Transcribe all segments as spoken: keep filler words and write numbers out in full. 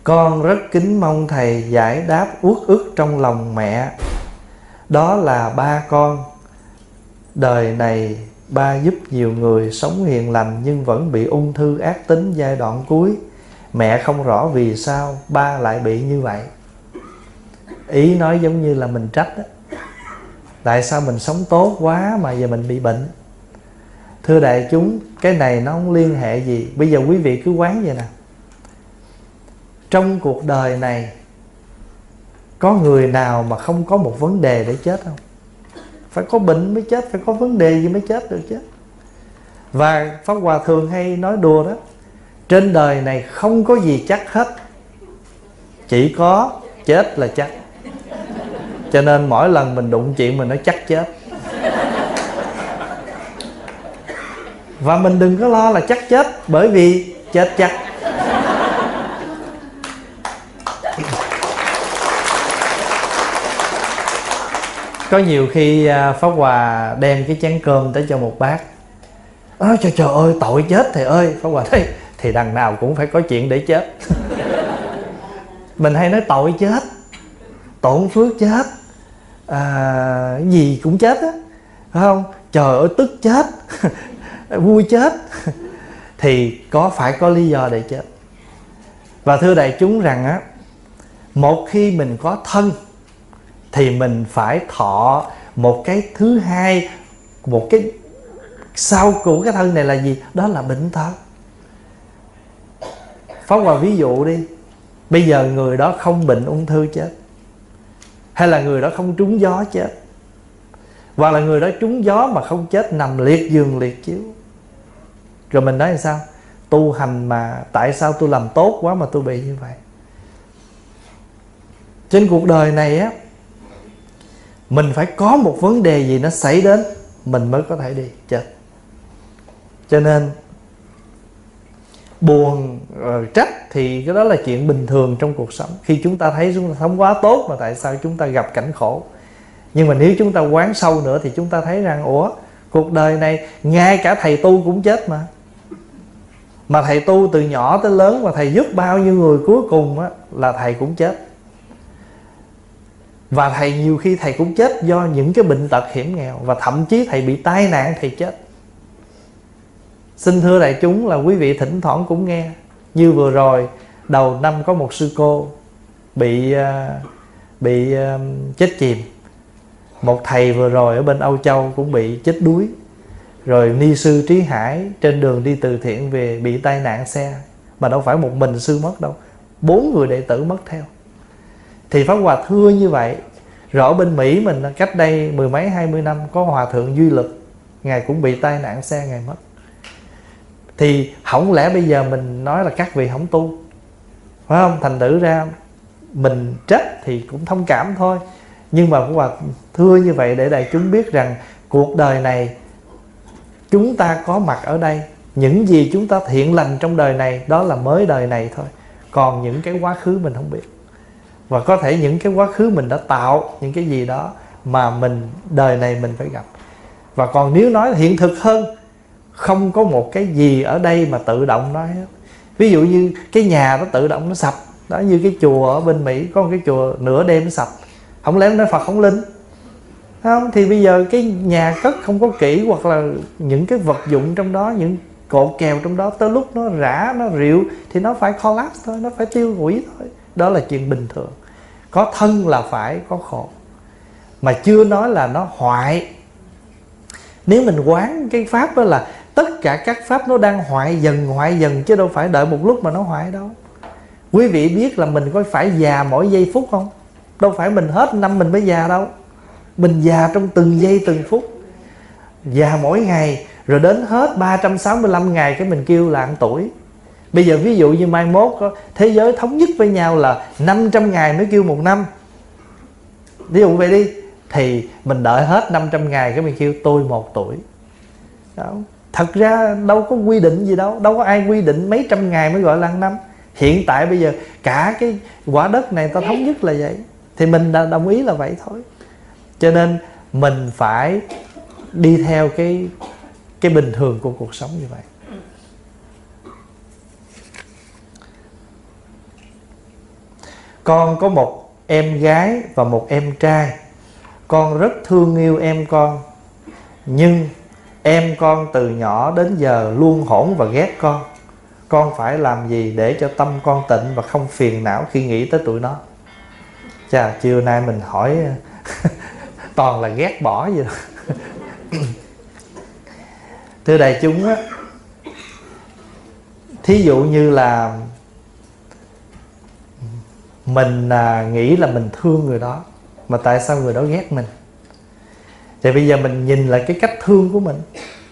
Con rất kính mong thầy giải đáp uất ức trong lòng mẹ. Đó là ba con. Đời này ba giúp nhiều người sống hiền lành nhưng vẫn bị ung thư ác tính giai đoạn cuối. Mẹ không rõ vì sao ba lại bị như vậy. Ý nói giống như là mình trách đó. Tại sao mình sống tốt quá mà giờ mình bị bệnh? Thưa đại chúng, cái này nó không liên hệ gì. Bây giờ quý vị cứ quán vậy nè. Trong cuộc đời này có người nào mà không có một vấn đề để chết không? Phải có bệnh mới chết, phải có vấn đề gì mới chết được chứ. Và Pháp Hòa thường hay nói đùa đó, trên đời này không có gì chắc hết, chỉ có chết là chắc. Cho nên mỗi lần mình đụng chuyện mình nói chắc chết. Và mình đừng có lo là chắc chết, bởi vì chết chắc. Có nhiều khi Pháp Hòa đem cái chén cơm tới cho một bác. Ơ trời trời ơi, tội chết thầy ơi. Pháp Hòa thấy thì đằng nào cũng phải có chuyện để chết. Mình hay nói tội chết, tổn phước chết, à, gì cũng chết á, phải không? Trời ơi tức chết, vui chết. Thì có phải có lý do để chết. Và thưa đại chúng rằng á, một khi mình có thân thì mình phải thọ một cái thứ hai, một cái sau của cái thân này là gì? Đó là bệnh tật. Pháp Hòa ví dụ đi. Bây giờ người đó không bệnh ung thư chết, hay là người đó không trúng gió chết, hoặc là người đó trúng gió mà không chết, nằm liệt giường liệt chiếu. Rồi mình nói làm sao? Tu hành mà tại sao tôi làm tốt quá mà tôi bị như vậy? Trên cuộc đời này á, mình phải có một vấn đề gì nó xảy đến mình mới có thể đi chết. Cho nên buồn, uh, trách thì cái đó là chuyện bình thường trong cuộc sống. Khi chúng ta thấy chúng ta sống quá tốt mà tại sao chúng ta gặp cảnh khổ. Nhưng mà nếu chúng ta quán sâu nữa thì chúng ta thấy rằng ủa, cuộc đời này ngay cả thầy tu cũng chết mà. Mà thầy tu từ nhỏ tới lớn mà thầy giúp bao nhiêu người, cuối cùng á, là thầy cũng chết. Và thầy nhiều khi thầy cũng chết do những cái bệnh tật hiểm nghèo. Và thậm chí thầy bị tai nạn thầy chết. Xin thưa đại chúng là quý vị thỉnh thoảng cũng nghe. Như vừa rồi đầu năm có một sư cô Bị Bị chết chìm. Một thầy vừa rồi ở bên Âu Châu cũng bị chết đuối. Rồi ni sư Trí Hải trên đường đi từ thiện về bị tai nạn xe. Mà đâu phải một mình sư mất đâu, bốn người đệ tử mất theo. Thì Pháp Hòa thưa như vậy. Rồi ở bên Mỹ mình cách đây mười mấy hai mươi năm có Hòa thượng Duy Lực, ngài cũng bị tai nạn xe, ngài mất. Thì không lẽ bây giờ mình nói là các vị không tu, phải không? Thành thử ra mình trách thì cũng thông cảm thôi. Nhưng mà Pháp Hòa thưa như vậy để đại chúng biết rằng cuộc đời này chúng ta có mặt ở đây, những gì chúng ta thiện lành trong đời này đó là mới đời này thôi. Còn những cái quá khứ mình không biết. Và có thể những cái quá khứ mình đã tạo những cái gì đó mà mình đời này mình phải gặp. Và còn nếu nói hiện thực hơn, không có một cái gì ở đây mà tự động nói hết. Ví dụ như cái nhà nó tự động nó sập đó, như cái chùa ở bên Mỹ có một cái chùa nửa đêm nó sập. Không lẽ nói Phật không linh, không? Thì bây giờ cái nhà cất không có kỹ, hoặc là những cái vật dụng trong đó, những cột kèo trong đó, tới lúc nó rã, nó rệu thì nó phải collapse thôi, nó phải tiêu hủy thôi. Đó là chuyện bình thường. Có thân là phải có khổ. Mà chưa nói là nó hoại. Nếu mình quán cái pháp đó là tất cả các pháp nó đang hoại dần hoại dần, chứ đâu phải đợi một lúc mà nó hoại đâu. Quý vị biết là mình có phải già mỗi giây phút không? Đâu phải mình hết năm mình mới già đâu. Mình già trong từng giây từng phút, già mỗi ngày. Rồi đến hết ba trăm sáu mươi lăm ngày cái mình kêu là ăn tuổi. Bây giờ ví dụ như mai mốt thế giới thống nhất với nhau là năm trăm ngày mới kêu một năm, ví dụ vậy đi, thì mình đợi hết năm trăm ngày cái mình kêu tôi một tuổi đó. Thật ra đâu có quy định gì đâu. Đâu có ai quy định mấy trăm ngày mới gọi là ăn năm. Hiện tại bây giờ cả cái quả đất này ta thống nhất là vậy, thì mình đã đồng ý là vậy thôi. Cho nên mình phải đi theo cái, cái bình thường của cuộc sống như vậy. Con có một em gái và một em trai. Con rất thương yêu em con, nhưng em con từ nhỏ đến giờ luôn hỗn và ghét con. Con phải làm gì để cho tâm con tịnh và không phiền não khi nghĩ tới tụi nó? Chà, chiều nay mình hỏi toàn là ghét bỏ vậy đó. Thưa đại chúng á, thí dụ như là mình à, nghĩ là mình thương người đó, mà tại sao người đó ghét mình? Thì bây giờ mình nhìn lại cái cách thương của mình.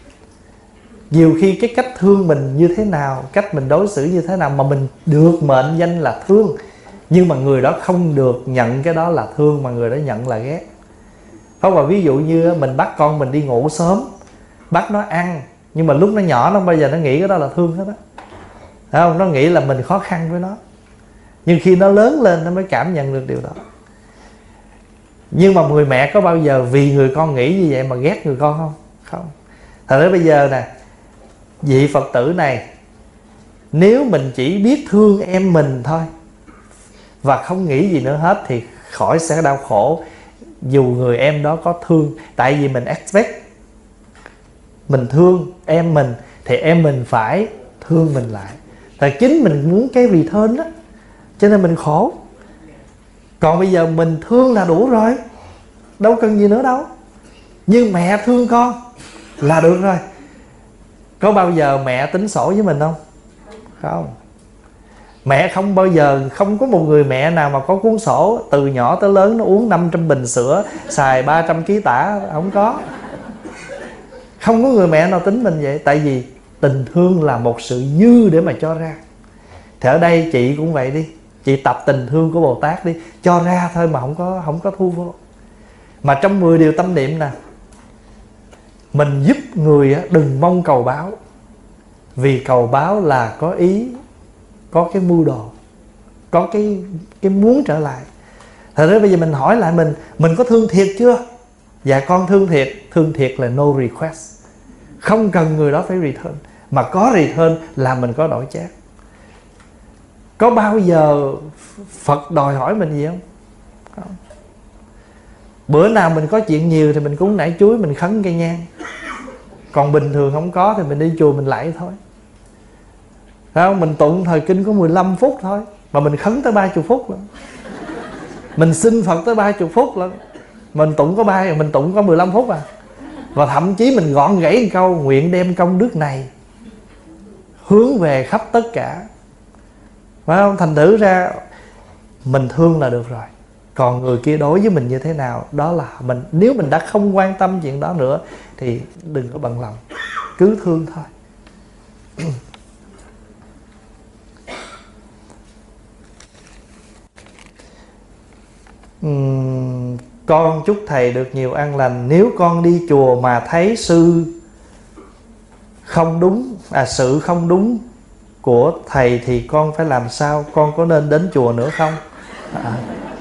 Nhiều khi cái cách thương mình như thế nào, cách mình đối xử như thế nào mà mình được mệnh danh là thương, nhưng mà người đó không được nhận cái đó là thương, mà người đó nhận là ghét. Không, và ví dụ như mình bắt con mình đi ngủ sớm, bắt nó ăn, nhưng mà lúc nó nhỏ nó bây giờ nó nghĩ cái đó là thương hết á. Thấy không? Nó nghĩ là mình khó khăn với nó, nhưng khi nó lớn lên nó mới cảm nhận được điều đó. Nhưng mà người mẹ có bao giờ vì người con nghĩ như vậy mà ghét người con không? Không. Thật ra bây giờ nè, vị Phật tử này, nếu mình chỉ biết thương em mình thôi và không nghĩ gì nữa hết thì khỏi sẽ đau khổ dù người em đó có thương. Tại vì mình expect, mình thương em mình thì em mình phải thương mình lại. Tại chính mình muốn cái return đó, cho nên mình khổ. Còn bây giờ mình thương là đủ rồi, đâu cần gì nữa đâu. Nhưng mẹ thương con là được rồi. Có bao giờ mẹ tính sổ với mình không? Không. Mẹ không bao giờ, không có một người mẹ nào mà có cuốn sổ từ nhỏ tới lớn nó uống năm trăm bình sữa, xài ba trăm ký tả. Không có. Không có người mẹ nào tính mình vậy. Tại vì tình thương là một sự dư để mà cho ra. Thì ở đây chị cũng vậy đi, chị tập tình thương của Bồ Tát đi, cho ra thôi mà không có, không có thu vô. Mà trong mười điều tâm niệm nè, mình giúp người đừng mong cầu báo. Vì cầu báo là có ý, có cái mưu đồ, có cái, cái muốn trở lại. Thật ra bây giờ mình hỏi lại mình, mình có thương thiệt chưa? Dạ con thương thiệt. Thương thiệt là no request, không cần người đó phải return. Mà có return là mình có đổi chác. Có bao giờ Phật đòi hỏi mình gì không? Không. Bữa nào mình có chuyện nhiều thì mình cúng nải chuối, mình khấn cây nhang. Còn bình thường không có thì mình đi chùa mình lạy thôi. Thấy không? Mình tụng thời kinh có mười lăm phút thôi, mà mình khấn tới ba mươi phút lận. Mình xin Phật tới ba mươi phút lận. Mình tụng có ba, mình tụng có mười lăm phút à. Và thậm chí mình gọn gãy một câu: nguyện đem công đức này hướng về khắp tất cả. Phải không? Thành thử ra mình thương là được rồi. Còn người kia đối với mình như thế nào, đó là mình. Nếu mình đã không quan tâm chuyện đó nữa thì đừng có bận lòng, cứ thương thôi. uhm, Con chúc thầy được nhiều an lành. Nếu con đi chùa mà thấy sư không đúng, à sự không đúng của thầy thì con phải làm sao? Con có nên đến chùa nữa không? À,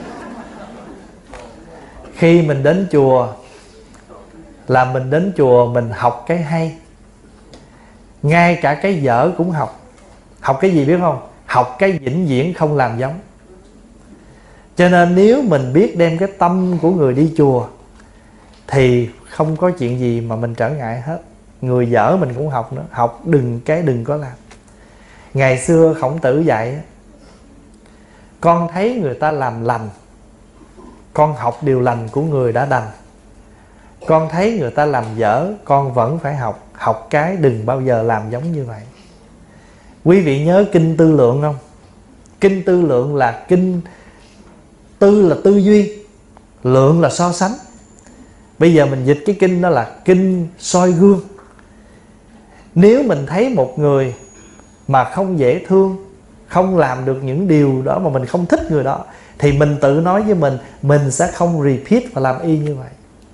khi mình đến chùa là mình đến chùa mình học cái hay. Ngay cả cái dở cũng học. Học cái gì biết không? Học cái vĩnh viễn không làm giống. Cho nên nếu mình biết đem cái tâm của người đi chùa thì không có chuyện gì mà mình trở ngại hết. Người dở mình cũng học nữa. Học đừng cái đừng có làm. Ngày xưa Khổng Tử dạy, con thấy người ta làm lành, con học điều lành của người đã đành. Con thấy người ta làm dở, con vẫn phải học. Học cái đừng bao giờ làm giống như vậy. Quý vị nhớ kinh Tư Lượng không? Kinh Tư Lượng là kinh, tư là tư duy, lượng là so sánh. Bây giờ mình dịch cái kinh đó là kinh soi gương. Nếu mình thấy một người mà không dễ thương, không làm được những điều đó mà mình không thích người đó, thì mình tự nói với mình, mình sẽ không repeat và làm y như vậy.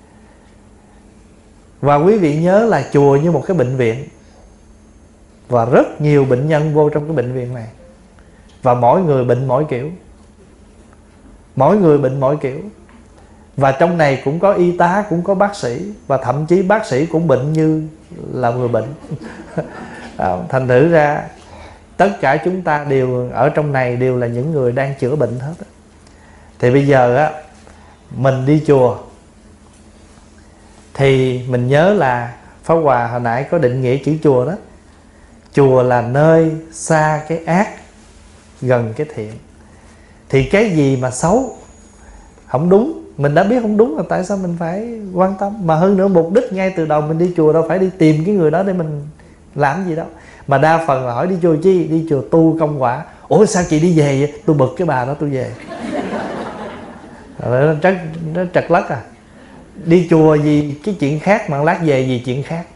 Và quý vị nhớ là chùa như một cái bệnh viện, và rất nhiều bệnh nhân vô trong cái bệnh viện này, và mỗi người bệnh mỗi kiểu. Mỗi người bệnh mỗi kiểu. Và trong này cũng có y tá, cũng có bác sĩ, và thậm chí bác sĩ cũng bệnh như là người bệnh. Thành thử ra tất cả chúng ta đều ở trong này đều là những người đang chữa bệnh hết. Thì bây giờ á, mình đi chùa thì mình nhớ là Pháp Hòa hồi nãy có định nghĩa chữ chùa đó. Chùa là nơi xa cái ác, gần cái thiện. Thì cái gì mà xấu, không đúng, mình đã biết không đúng là tại sao mình phải quan tâm. Mà hơn nữa mục đích ngay từ đầu mình đi chùa đâu phải đi tìm cái người đó để mình làm gì đâu. Mà đa phần là hỏi đi chùa chi? Đi chùa tu công quả. Ủa sao chị đi về vậy? Tôi bực cái bà đó tôi về. Nó trật, nó trật lất à. Đi chùa gì cái chuyện khác, mà lát về gì chuyện khác.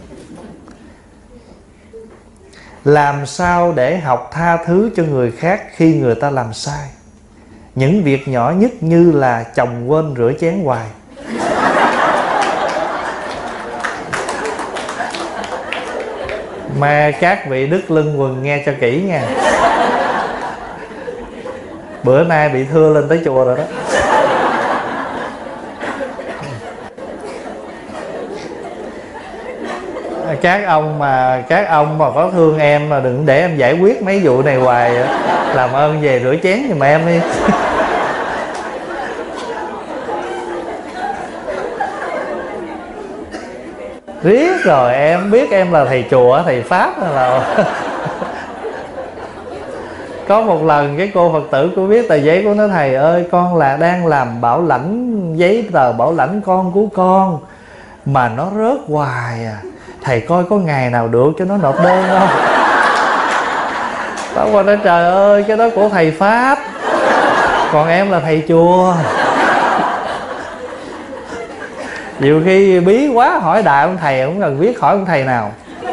Làm sao để học tha thứ cho người khác khi người ta làm sai? Những việc nhỏ nhất như là chồng quên rửa chén hoài. Mà các vị đức lưng quần nghe cho kỹ nha. Bữa nay bị thưa lên tới chùa rồi đó. Các ông mà các ông mà có thương em mà đừng để em giải quyết mấy vụ này hoài. Làm ơn về rửa chén giùm em đi. Riết rồi em biết em là thầy chùa, thầy Pháp là... Có một lần cái cô Phật tử cô viết tờ giấy của nó: thầy ơi, con là đang làm bảo lãnh, giấy tờ bảo lãnh con của con mà nó rớt hoài à. Thầy coi có ngày nào được cho nó nộp đơn không? Đó qua nói trời ơi, cái đó của thầy Pháp, còn em là thầy chùa. Nhiều khi bí quá hỏi đại ông thầy, không cần biết hỏi ông thầy nào.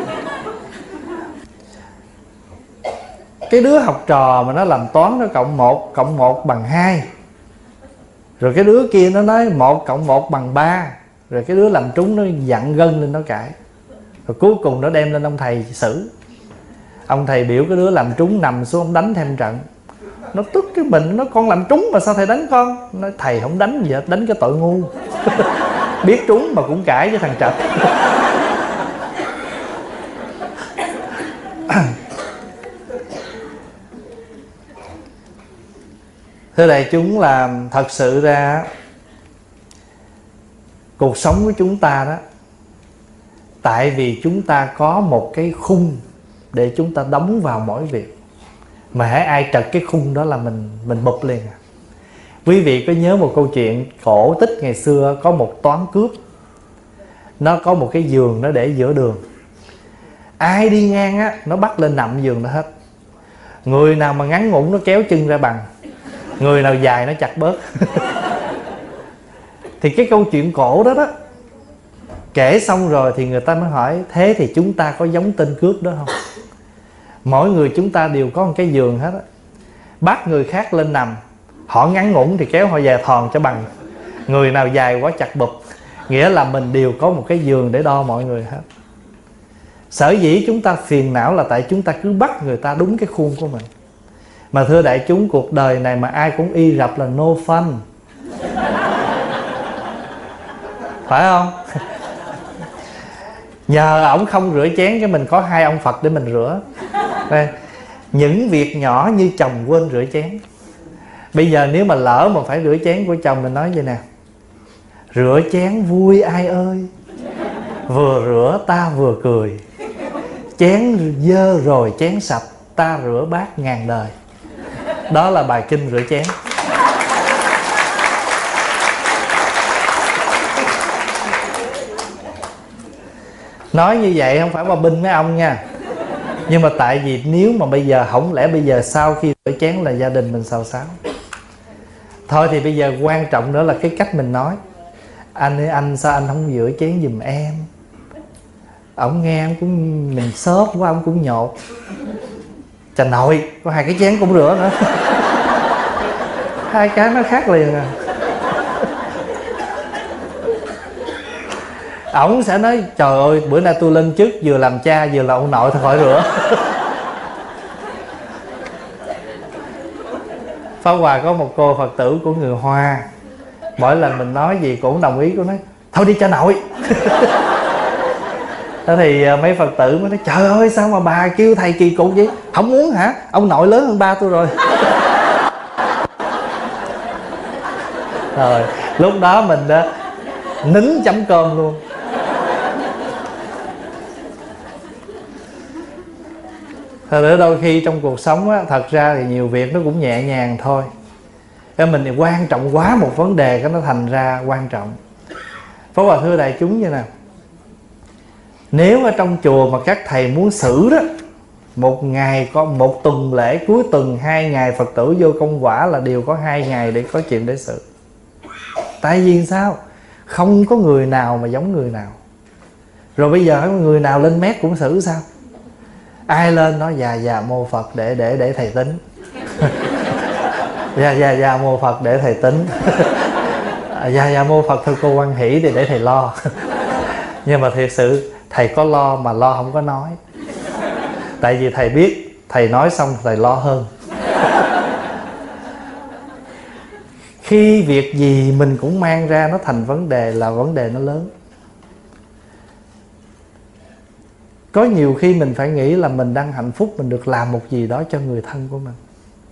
Cái đứa học trò mà nó làm toán nó cộng một cộng một bằng hai, rồi cái đứa kia nó nói một cộng một bằng ba, rồi cái đứa làm trúng nó dặn gân lên nó cãi, rồi cuối cùng nó đem lên ông thầy xử. Ông thầy biểu cái đứa làm trúng nằm xuống, ông đánh thêm trận. Nó tức cái mình, nó con làm trúng mà sao thầy đánh con? Nó thầy không đánh gì hết, đánh cái tội ngu. Biết trúng mà cũng cãi với thằng Trạch. Thưa đại chúng, là thật sự ra cuộc sống của chúng ta đó, tại vì chúng ta có một cái khung để chúng ta đóng vào mỗi việc, mà hãy ai trật cái khung đó là mình mình bụp liền à. Quý vị có nhớ một câu chuyện cổ tích ngày xưa, có một toán cướp, nó có một cái giường nó để giữa đường, ai đi ngang á nó bắt lên nằm giường đó hết. Người nào mà ngắn ngủn nó kéo chân ra bằng, người nào dài nó chặt bớt. Thì cái câu chuyện cổ đó đó kể xong rồi thì người ta mới hỏi: thế thì chúng ta có giống tên cướp đó không? Mỗi người chúng ta đều có một cái giường hết á. Bắt người khác lên nằm, họ ngắn ngủn thì kéo họ về thòn cho bằng, người nào dài quá chặt bụp. Nghĩa là mình đều có một cái giường để đo mọi người hết. Sở dĩ chúng ta phiền não là tại chúng ta cứ bắt người ta đúng cái khuôn của mình. Mà thưa đại chúng, cuộc đời này mà ai cũng y rập là no fun, phải không? Nhờ ổng không rửa chén cái mình có hai ông Phật để mình rửa. Đây, những việc nhỏ như chồng quên rửa chén. Bây giờ nếu mà lỡ mà phải rửa chén của chồng, mình nói vậy nè: rửa chén vui ai ơi, vừa rửa ta vừa cười, chén dơ rồi chén sạch, ta rửa bát ngàn đời. Đó là bài kinh rửa chén. Nói như vậy không phải mà binh mấy ông nha. Nhưng mà tại vì nếu mà bây giờ, không lẽ bây giờ sau khi rửa chén là gia đình mình xào xáo. Thôi thì bây giờ quan trọng nữa là cái cách mình nói: anh ơi anh, sao anh không rửa chén giùm em? Ổng nghe ông cũng, mình xốp quá ông cũng nhột. Chà nội, có hai cái chén cũng rửa nữa. Hai cái nó khác liền à. Ổng sẽ nói: trời ơi, bữa nay tôi lên chức vừa làm cha vừa là ông nội, thôi khỏi rửa. Pháp Hòa có một cô Phật tử của người Hoa, mỗi lần mình nói gì cũng đồng ý, cô nói: thôi đi cha nội. Thế thì mấy Phật tử mới nói: trời ơi, sao mà bà kêu thầy kỳ cục vậy? Không muốn hả? Ông nội lớn hơn ba tôi rồi. Rồi lúc đó mình đó nín chấm cơm luôn. Thật ra đôi khi trong cuộc sống á, thật ra thì nhiều việc nó cũng nhẹ nhàng thôi. Cái mình thì quan trọng quá một vấn đề, cái nó thành ra quan trọng. Pháp Hòa thưa đại chúng như nào, nếu ở trong chùa mà các thầy muốn xử đó, một ngày có một tuần lễ cuối tuần hai ngày Phật tử vô công quả là đều có hai ngày để có chuyện để xử. Tại vì sao? Không có người nào mà giống người nào. Rồi bây giờ người nào lên mét cũng xử sao? Ai lên nói già già mô Phật để để để thầy tính. Dạ dạ dạ mô Phật để thầy tính. Dạ dạ mô Phật thưa cô quan hỷ để để thầy lo. Nhưng mà thiệt sự thầy có lo mà lo không có nói. Tại vì thầy biết thầy nói xong thầy lo hơn. Khi việc gì mình cũng mang ra nó thành vấn đề là vấn đề nó lớn. Có nhiều khi mình phải nghĩ là mình đang hạnh phúc, mình được làm một gì đó cho người thân của mình.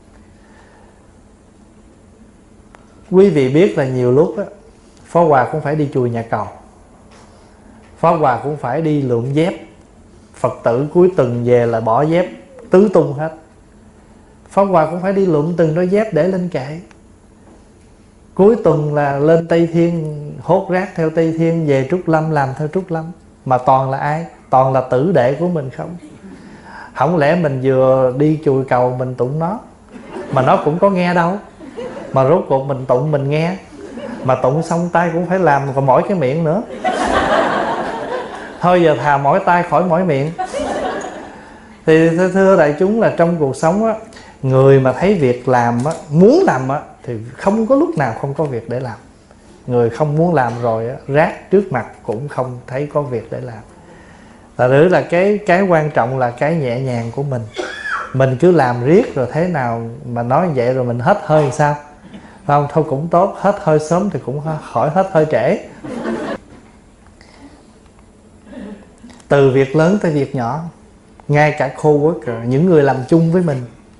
Quý vị biết là nhiều lúc á, Pháp Hòa cũng phải đi chùa Nhà Cầu, Pháp Hòa cũng phải đi lượm dép. Phật tử cuối tuần về là bỏ dép tứ tung hết. Pháp Hòa cũng phải đi lượm từng đôi dép để lên kệ. Cuối tuần là lên Tây Thiên hốt rác theo Tây Thiên, về Trúc Lâm làm theo Trúc Lâm. Mà toàn là ai? Toàn là tử đệ của mình không. Không lẽ mình vừa đi chùi cầu mình tụng nó, mà nó cũng có nghe đâu. Mà rốt cuộc mình tụng mình nghe, mà tụng xong tay cũng phải làm, còn mỏi cái miệng nữa. Thôi giờ thà mỏi tay khỏi mỏi miệng. Thì thưa đại chúng là trong cuộc sống á, người mà thấy việc làm á, muốn làm á, thì không có lúc nào không có việc để làm. Người không muốn làm rồi á, rác trước mặt cũng không thấy có việc để làm. Thật sự là cái cái quan trọng là cái nhẹ nhàng của mình. Mình cứ làm riết rồi thế nào mà nói vậy rồi mình hết hơi thì sao? Không, thôi cũng tốt, hết hơi sớm thì cũng khỏi hết hơi trễ. Từ việc lớn tới việc nhỏ, ngay cả coworker, những người làm chung với mình.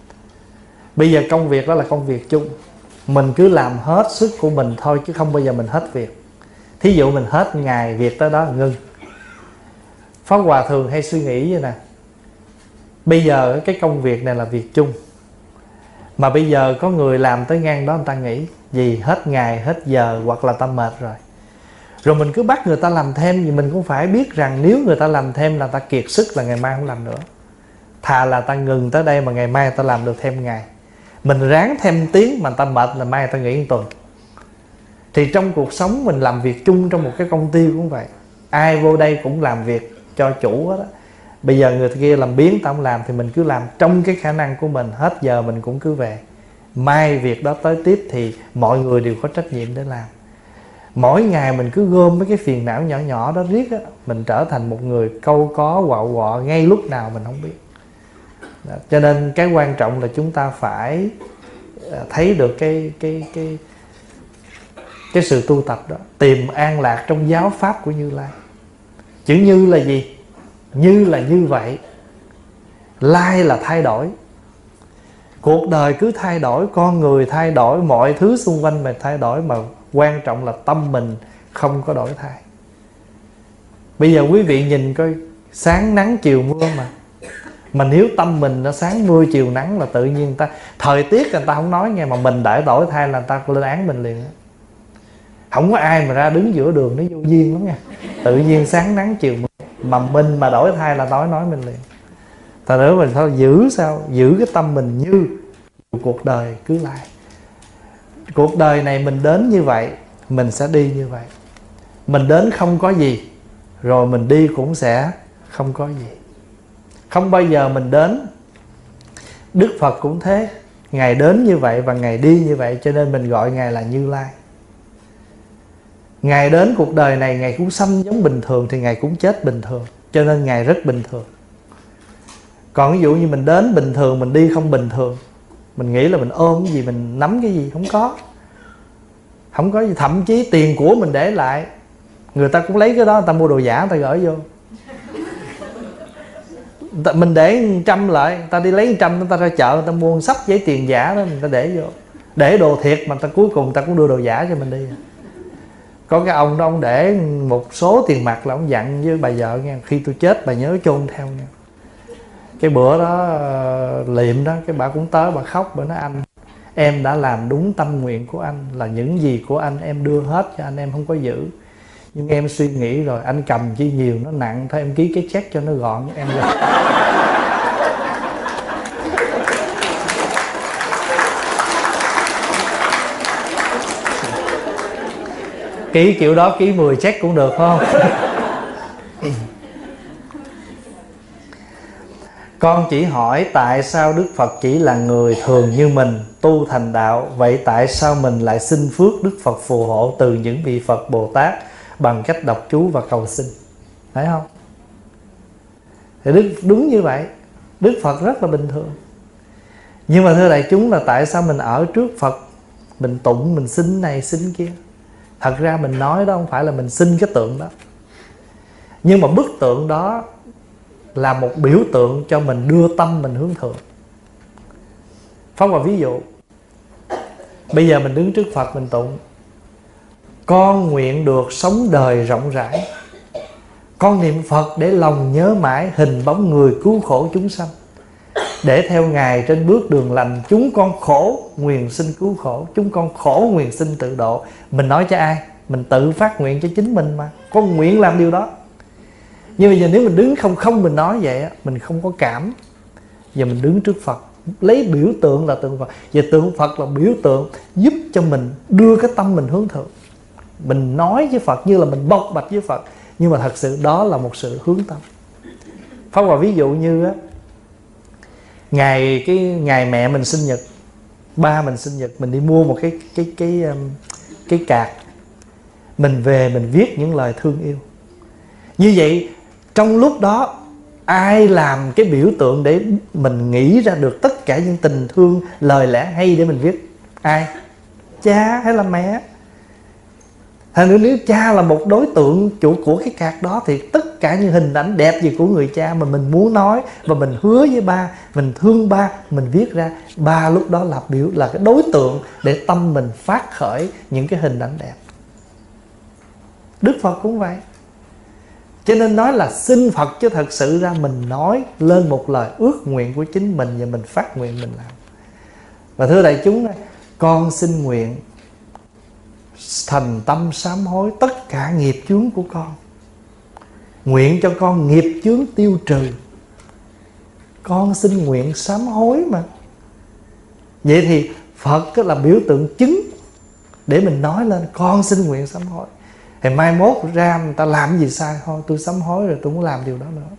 Bây giờ công việc đó là công việc chung, mình cứ làm hết sức của mình thôi, chứ không bao giờ mình hết việc. Thí dụ mình hết ngày việc tới đó ngưng. Pháp Hòa thường hay suy nghĩ như nè, bây giờ cái công việc này là việc chung, mà bây giờ có người làm tới ngang đó người ta nghĩ gì hết ngày hết giờ, hoặc là ta mệt rồi, rồi mình cứ bắt người ta làm thêm. Thì mình cũng phải biết rằng nếu người ta làm thêm là ta kiệt sức, là ngày mai không làm nữa. Thà là ta ngừng tới đây mà ngày mai ta làm được thêm ngày. Mình ráng thêm tiếng mà ta mệt là mai ta nghỉ một tuần. Thì trong cuộc sống mình làm việc chung trong một cái công ty cũng vậy. Ai vô đây cũng làm việc cho chủ hết á. Bây giờ người kia làm biến ta không làm, thì mình cứ làm trong cái khả năng của mình. Hết giờ mình cũng cứ về. Mai việc đó tới tiếp thì mọi người đều có trách nhiệm để làm. Mỗi ngày mình cứ gom mấy cái phiền não nhỏ nhỏ đó riết á, mình trở thành một người câu có quạo quọ ngay lúc nào mình không biết. Đó. Cho nên cái quan trọng là chúng ta phải thấy được cái cái cái cái sự tu tập đó, tìm an lạc trong giáo pháp của Như Lai. Chữ Như là gì? Như là như vậy, Lai là thay đổi. Cuộc đời cứ thay đổi, con người thay đổi, mọi thứ xung quanh mình thay đổi, mà quan trọng là tâm mình không có đổi thay. Bây giờ quý vị nhìn coi, sáng nắng chiều mưa mà. Mà nếu tâm mình nó sáng mưa chiều nắng là tự nhiên ta, thời tiết người ta không nói nghe, mà mình đã đổi thay là người ta lên án mình liền. Không có ai mà ra đứng giữa đường nó vô duyên lắm nha. Tự nhiên sáng nắng chiều mưa, mà mình mà đổi thay là nói nói mình liền. Thật nữa mình thôi giữ sao? Giữ cái tâm mình như cuộc đời cứ lại. Cuộc đời này mình đến như vậy, mình sẽ đi như vậy. Mình đến không có gì, rồi mình đi cũng sẽ không có gì. Không bao giờ mình đến. Đức Phật cũng thế, Ngài đến như vậy và Ngài đi như vậy, cho nên mình gọi Ngài là Như Lai. Ngài đến cuộc đời này, Ngài cũng sanh giống bình thường thì Ngài cũng chết bình thường, cho nên Ngài rất bình thường. Còn ví dụ như mình đến bình thường, mình đi không bình thường, mình nghĩ là mình ôm cái gì, mình nắm cái gì, không có. Không có gì, thậm chí tiền của mình để lại, người ta cũng lấy cái đó, người ta mua đồ giả, người ta gửi vô. Mình để một trăm lại, người ta đi lấy một trăm, người ta ra chợ, người ta mua một sắp giấy tiền giả đó, người ta để vô. Để đồ thiệt mà ta cuối cùng ta cũng đưa đồ giả cho mình đi. Có cái ông đó, ông để một số tiền mặt là ông dặn với bà vợ nha, khi tôi chết bà nhớ chôn theo nha. Cái bữa đó liệm đó, cái bà cũng tới, bà khóc, bà nói anh, em đã làm đúng tâm nguyện của anh, là những gì của anh em đưa hết cho anh, em không có giữ. Nhưng em suy nghĩ rồi, anh cầm chi nhiều nó nặng, thôi em ký cái check cho nó gọn em rồi. Ký kiểu đó ký mười check cũng được không? Con chỉ hỏi tại sao Đức Phật chỉ là người thường như mình tu thành đạo, vậy tại sao mình lại xin phước Đức Phật phù hộ từ những vị Phật Bồ Tát bằng cách đọc chú và cầu xin? Thấy không? Thì Đức đúng như vậy, Đức Phật rất là bình thường. Nhưng mà thưa đại chúng, là tại sao mình ở trước Phật mình tụng, mình xin này xin kia? Thật ra mình nói đó không phải là mình xin cái tượng đó, nhưng mà bức tượng đó là một biểu tượng cho mình đưa tâm mình hướng thượng. Pháp Hòa ví dụ, bây giờ mình đứng trước Phật mình tụng: con nguyện được sống đời rộng rãi, con niệm Phật để lòng nhớ mãi hình bóng người cứu khổ chúng sanh, để theo Ngài trên bước đường lành. Chúng con khổ nguyện xin cứu khổ, chúng con khổ nguyện xin tự độ. Mình nói cho ai? Mình tự phát nguyện cho chính mình mà. Con nguyện làm điều đó. Nhưng bây giờ nếu mình đứng không không mình nói vậy, mình không có cảm. Giờ mình đứng trước Phật, lấy biểu tượng là tượng Phật. Giờ tượng Phật là biểu tượng giúp cho mình đưa cái tâm mình hướng thượng. Mình nói với Phật như là mình bộc bạch với Phật, nhưng mà thật sự đó là một sự hướng tâm. Pháp Hòa ví dụ như á, ngày cái ngày mẹ mình sinh nhật, ba mình sinh nhật, mình đi mua một cái cái cái cái, cái card, mình về mình viết những lời thương yêu. Như vậy trong lúc đó ai làm cái biểu tượng để mình nghĩ ra được tất cả những tình thương, lời lẽ hay để mình viết? Ai? Cha hay là mẹ? Thành nữa, nếu cha là một đối tượng chủ của cái card đó, thì tất cả những hình ảnh đẹp gì của người cha mà mình muốn nói và mình hứa với ba, mình thương ba, mình viết ra, ba lúc đó là biểu là cái đối tượng để tâm mình phát khởi những cái hình ảnh đẹp. Đức Phật cũng vậy. Cho nên nói là xin Phật, chứ thật sự ra mình nói lên một lời ước nguyện của chính mình và mình phát nguyện mình làm. Và thưa đại chúng, con xin nguyện thành tâm sám hối tất cả nghiệp chướng của con, nguyện cho con nghiệp chướng tiêu trừ. Con xin nguyện sám hối mà. Vậy thì Phật là biểu tượng chứng để mình nói lên con xin nguyện sám hối. Thì mai mốt ra người ta làm gì sai, thôi tôi sám hối rồi, tôi muốn làm điều đó nữa.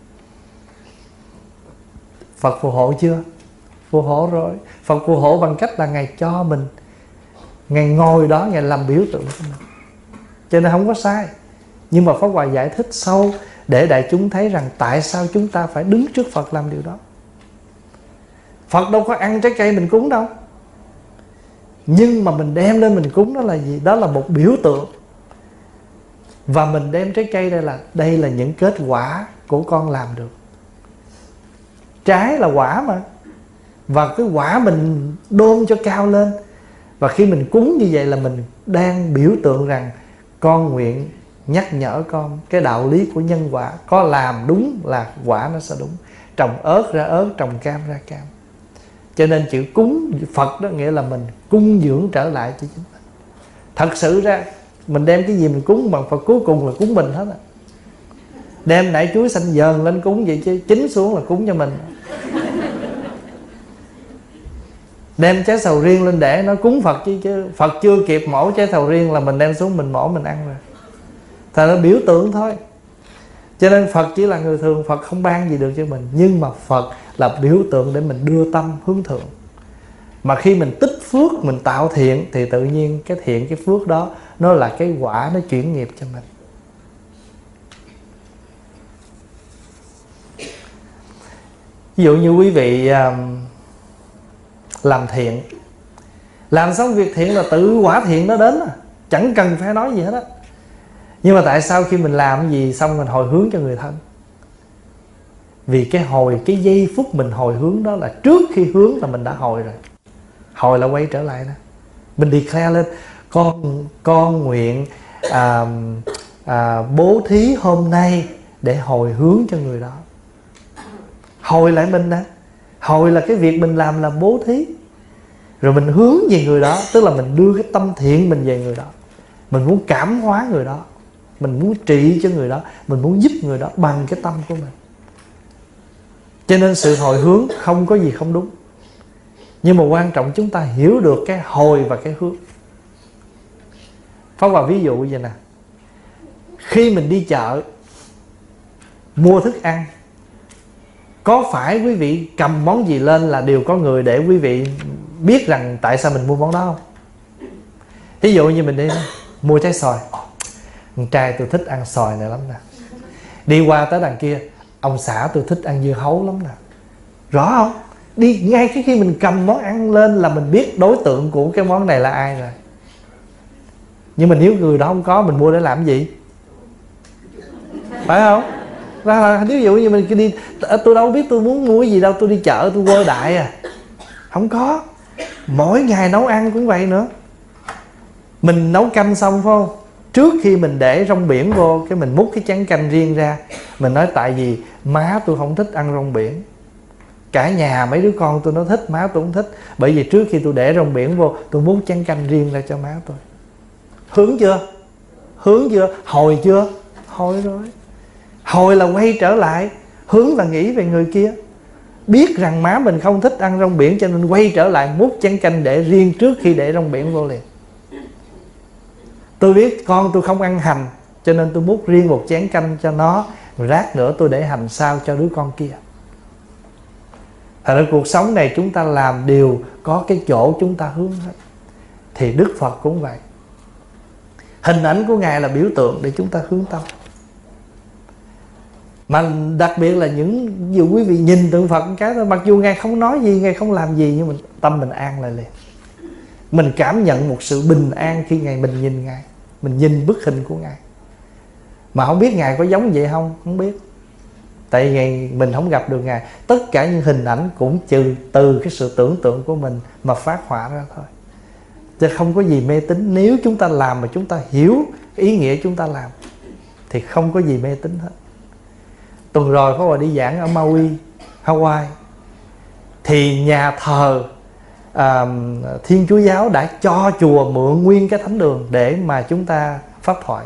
Phật phù hộ chưa? Phù hộ rồi. Phật phù hộ bằng cách là Ngài cho mình, Ngài ngồi đó, Ngài làm biểu tượng của mình, cho nên không có sai. Nhưng mà Pháp Hòa giải thích sâu để đại chúng thấy rằng tại sao chúng ta phải đứng trước Phật làm điều đó. Phật đâu có ăn trái cây mình cúng đâu, nhưng mà mình đem lên mình cúng đó là gì? Đó là một biểu tượng. Và mình đem trái cây đây là đây là những kết quả của con làm được. Trái là quả mà, và cái quả mình đôn cho cao lên. Và khi mình cúng như vậy là mình đang biểu tượng rằng con nguyện nhắc nhở con cái đạo lý của nhân quả. Có làm đúng là quả nó sẽ đúng. Trồng ớt ra ớt, trồng cam ra cam. Cho nên chữ cúng Phật đó nghĩa là mình cung dưỡng trở lại cho chính mình. Thật sự ra mình đem cái gì mình cúng bằng Phật cuối cùng là cúng mình hết á. Đem nải chuối xanh dờn lên cúng vậy chứ chín xuống là cúng cho mình. Đem trái sầu riêng lên để nó cúng Phật chứ, chứ Phật chưa kịp mổ trái sầu riêng là mình đem xuống mình mổ mình ăn rồi. Thật là biểu tượng thôi. Cho nên Phật chỉ là người thường, Phật không ban gì được cho mình. Nhưng mà Phật là biểu tượng để mình đưa tâm hướng thượng. Mà khi mình tích phước, mình tạo thiện, thì tự nhiên cái thiện, cái phước đó nó là cái quả, nó chuyển nghiệp cho mình. Ví dụ như quý vị um, làm thiện, làm xong việc thiện là tự quả thiện nó đến, chẳng cần phải nói gì hết á. Nhưng mà tại sao khi mình làm gì xong mình hồi hướng cho người thân? Vì cái hồi, cái giây phút mình hồi hướng đó là trước khi hướng là mình đã hồi rồi. Hồi là quay trở lại đó. Mình declare lên, con con nguyện à, à, bố thí hôm nay để hồi hướng cho người đó. Hồi lại mình nè. Hồi là cái việc mình làm là bố thí, rồi mình hướng về người đó, tức là mình đưa cái tâm thiện mình về người đó. Mình muốn cảm hóa người đó, mình muốn trị cho người đó, mình muốn giúp người đó bằng cái tâm của mình. Cho nên sự hồi hướng không có gì không đúng, nhưng mà quan trọng chúng ta hiểu được cái hồi và cái hướng. Pháp Hòa ví dụ vậy nè. Khi mình đi chợ mua thức ăn, có phải quý vị cầm món gì lên là đều có người để quý vị biết rằng tại sao mình mua món đó không? Ví dụ như mình đi mua trái xoài, con trai tôi thích ăn xoài này lắm nè. Đi qua tới đằng kia, ông xã tôi thích ăn dưa hấu lắm nè. Rõ không? Đi ngay cái khi mình cầm món ăn lên là mình biết đối tượng của cái món này là ai rồi. Nhưng mà nếu người đó không có, mình mua để làm gì? Phải không? Ra là ví dụ như mình đi, tôi đâu biết tôi muốn mua cái gì đâu, tôi đi chợ tôi quơ đại à. Không có. Mỗi ngày nấu ăn cũng vậy nữa. Mình nấu canh xong phải không? Trước khi mình để rong biển vô, cái mình múc cái chén canh riêng ra. Mình nói tại vì má tôi không thích ăn rong biển. Cả nhà mấy đứa con tôi nó thích, má tôi không thích. Bởi vì trước khi tôi để rong biển vô, tôi múc chén canh riêng ra cho má tôi. Hướng chưa? Hướng chưa? Hồi chưa? Hồi rồi. Hồi là quay trở lại. Hướng là nghĩ về người kia. Biết rằng má mình không thích ăn rong biển, cho nên quay trở lại múc chén canh để riêng trước khi để rong biển vô liền. Tôi biết con tôi không ăn hành, cho nên tôi múc riêng một chén canh cho nó, rồi rát nữa tôi để hành sao cho đứa con kia. Thật ra cuộc sống này chúng ta làm đều có cái chỗ chúng ta hướng hết. Thì Đức Phật cũng vậy. Hình ảnh của Ngài là biểu tượng để chúng ta hướng tâm. Mà đặc biệt là những dù quý vị nhìn tượng Phật một cái thôi, mặc dù Ngài không nói gì, Ngài không làm gì, nhưng mình tâm mình an lại liền. Mình cảm nhận một sự bình an khi Ngài mình nhìn Ngài, mình nhìn bức hình của Ngài. Mà không biết Ngài có giống vậy không? Không biết. Tại vì Ngài, mình không gặp được Ngài. Tất cả những hình ảnh cũng trừ từ cái sự tưởng tượng của mình mà phát họa ra thôi. Chứ không có gì mê tín. Nếu chúng ta làm mà chúng ta hiểu ý nghĩa chúng ta làm thì không có gì mê tín hết. Tuần rồi Pháp Hòa đi giảng ở Maui, Hawaii. Thì nhà thờ à, Thiên Chúa Giáo đã cho chùa mượn nguyên cái thánh đường để mà chúng ta pháp thoại.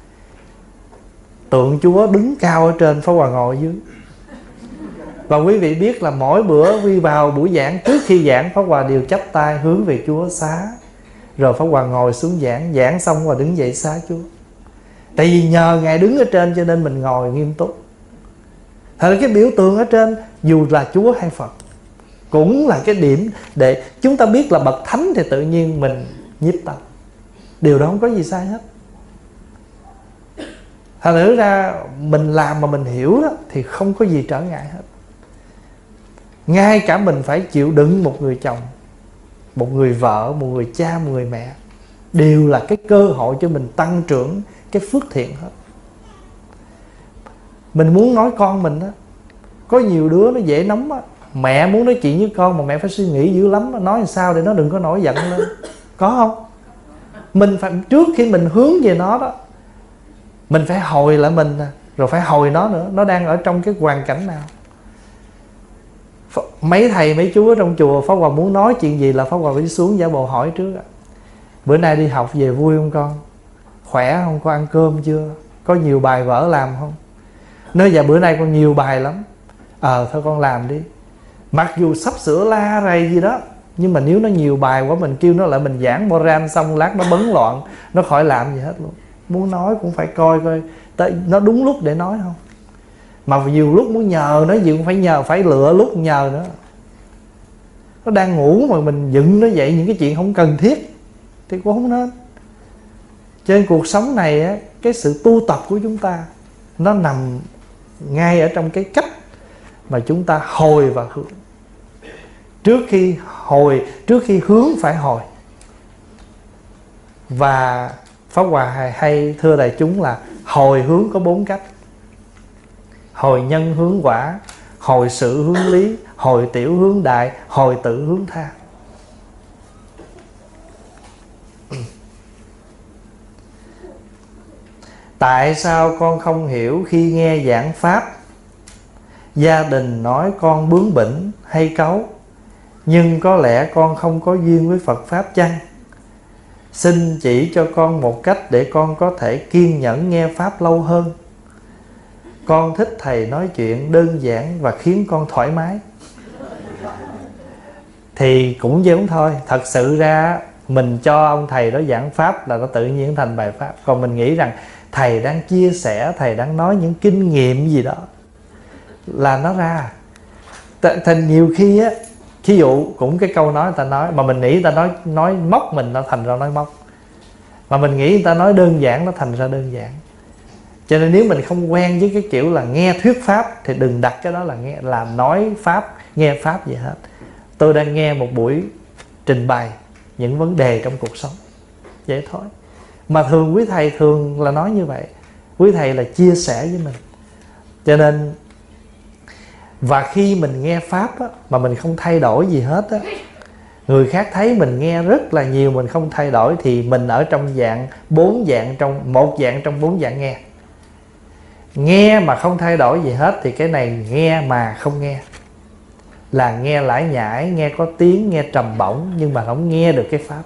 Tượng Chúa đứng cao ở trên, Pháp Hòa ngồi dưới. Và quý vị biết là mỗi bữa quy vào buổi giảng, trước khi giảng Pháp Hòa đều chắp tay hướng về Chúa xá. Rồi Pháp Hòa ngồi xuống giảng, giảng xong và đứng dậy xá Chúa. Tại vì nhờ Ngài đứng ở trên cho nên mình ngồi nghiêm túc. Thật ra cái biểu tượng ở trên, dù là Chúa hay Phật, cũng là cái điểm để chúng ta biết là bậc thánh, thì tự nhiên mình nhiếp tâm. Điều đó không có gì sai hết. Thật thử ra mình làm mà mình hiểu đó thì không có gì trở ngại hết. Ngay cả mình phải chịu đựng một người chồng, một người vợ, một người cha, một người mẹ, đều là cái cơ hội cho mình tăng trưởng cái phước thiện hết. Mình muốn nói con mình đó, có nhiều đứa nó dễ nóng á, mẹ muốn nói chuyện với con mà mẹ phải suy nghĩ dữ lắm, nói làm sao để nó đừng có nổi giận lên. Có không? Mình phải trước khi mình hướng về nó đó, mình phải hồi lại mình, rồi phải hồi nó nữa, nó đang ở trong cái hoàn cảnh nào. Mấy thầy mấy chú ở trong chùa, Pháp Hòa muốn nói chuyện gì là Pháp Hòa phải đi xuống giả bộ hỏi trước. Bữa nay đi học về vui không con? Khỏe không? Có ăn cơm chưa? Có nhiều bài vở làm không? Nói dạ bữa nay con nhiều bài lắm. Ờ thôi con làm đi. Mặc dù sắp sửa la rầy gì đó, nhưng mà nếu nó nhiều bài quá, mình kêu nó lại mình giảng moran xong lát nó bấn loạn, nó khỏi làm gì hết luôn. Muốn nói cũng phải coi coi tới nó đúng lúc để nói không. Mà nhiều lúc muốn nhờ nó gì cũng phải nhờ, phải lựa lúc nhờ nữa. Nó đang ngủ mà mình dựng nó dậy những cái chuyện không cần thiết thì cũng không nên. Cho nên cuộc sống này á, cái sự tu tập của chúng ta nó nằm ngay ở trong cái cách mà chúng ta hồi và hướng. Trước khi hồi, trước khi hướng phải hồi. Và Pháp Hòa hay, hay thưa đại chúng là hồi hướng có bốn cách: hồi nhân hướng quả, hồi sự hướng lý, hồi tiểu hướng đại, hồi tự hướng tha. Tại sao con không hiểu khi nghe giảng pháp? Gia đình nói con bướng bỉnh hay cáu, nhưng có lẽ con không có duyên với Phật Pháp chăng? Xin chỉ cho con một cách để con có thể kiên nhẫn nghe Pháp lâu hơn. Con thích thầy nói chuyện đơn giản và khiến con thoải mái. Thì cũng giống thôi. Thật sự ra mình cho ông thầy đó giảng Pháp là nó tự nhiên thành bài Pháp. Còn mình nghĩ rằng thầy đang chia sẻ, thầy đang nói những kinh nghiệm gì đó là nó ra. Thành nhiều khi á, thí dụ cũng cái câu nói người ta nói mà mình nghĩ người ta nói nói móc mình, nó thành ra nói móc. Mà mình nghĩ người ta nói đơn giản, nó thành ra đơn giản. Cho nên nếu mình không quen với cái kiểu là nghe thuyết Pháp thì đừng đặt cái đó là nghe là nói Pháp, nghe Pháp gì hết. Tôi đang nghe một buổi trình bày những vấn đề trong cuộc sống, vậy thôi. Mà thường quý thầy thường là nói như vậy. Quý thầy là chia sẻ với mình. Cho nên và khi mình nghe Pháp á, mà mình không thay đổi gì hết á, người khác thấy mình nghe rất là nhiều, mình không thay đổi, thì mình ở trong dạng bốn dạng trong một dạng trong bốn dạng nghe. Nghe mà không thay đổi gì hết thì cái này nghe mà không nghe, là nghe lải nhải, nghe có tiếng, nghe trầm bổng, nhưng mà không nghe được cái Pháp.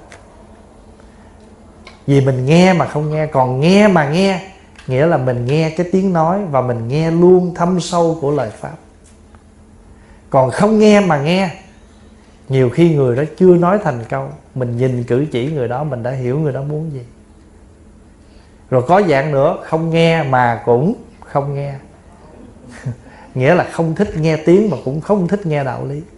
Vì mình nghe mà không nghe. Còn nghe mà nghe nghĩa là mình nghe cái tiếng nói và mình nghe luôn thâm sâu của lời Pháp. Còn không nghe mà nghe, nhiều khi người đó chưa nói thành câu, mình nhìn cử chỉ người đó mình đã hiểu người đó muốn gì. Rồi có dạng nữa, không nghe mà cũng không nghe. Nghĩa là không thích nghe tiếng mà cũng không thích nghe đạo lý.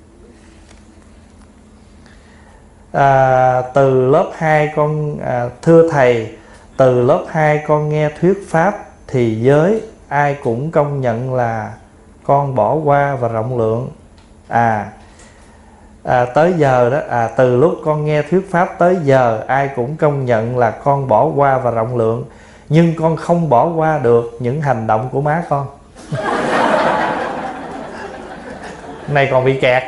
à, Từ lớp hai con à, thưa thầy, từ lớp hai con nghe thuyết Pháp thì giới ai cũng công nhận là con bỏ qua và rộng lượng. À, à tới giờ đó, à từ lúc con nghe thuyết Pháp tới giờ ai cũng công nhận là con bỏ qua và rộng lượng, nhưng con không bỏ qua được những hành động của má con. Này còn bị kẹt.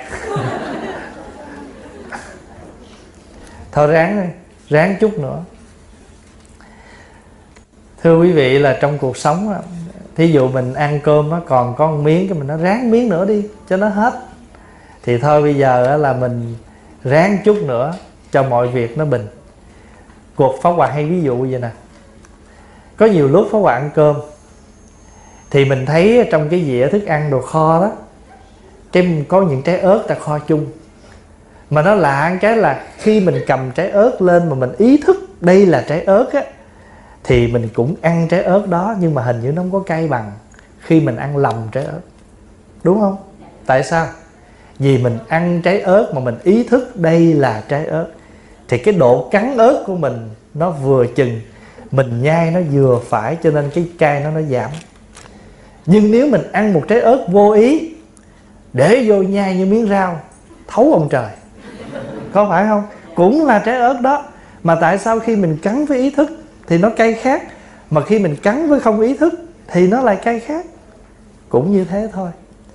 Thôi ráng đi, ráng chút nữa. Thưa quý vị, là trong cuộc sống, thí dụ mình ăn cơm nó còn có một miếng, cái mình nó ráng miếng nữa đi cho nó hết. Thì thôi bây giờ là mình ráng chút nữa cho mọi việc nó bình. Cuộc Pháp Hòa hay ví dụ vậy nè. Có nhiều lúc Pháp Hòa ăn cơm thì mình thấy trong cái dĩa thức ăn đồ kho đó, cái có những trái ớt ta kho chung. Mà nó lạ cái là khi mình cầm trái ớt lên mà mình ý thức đây là trái ớt á, thì mình cũng ăn trái ớt đó, nhưng mà hình như nó không có cay bằng khi mình ăn lòng trái ớt. Đúng không? Tại sao? Vì mình ăn trái ớt mà mình ý thức đây là trái ớt, thì cái độ cắn ớt của mình nó vừa chừng, mình nhai nó vừa phải, cho nên cái cay nó nó giảm. Nhưng nếu mình ăn một trái ớt vô ý, để vô nhai như miếng rau, thấu ông trời. Có phải không? Cũng là trái ớt đó. Mà tại sao khi mình cắn với ý thức thì nó cay khác, mà khi mình cắn với không ý thức thì nó lại cay khác? Cũng như thế thôi.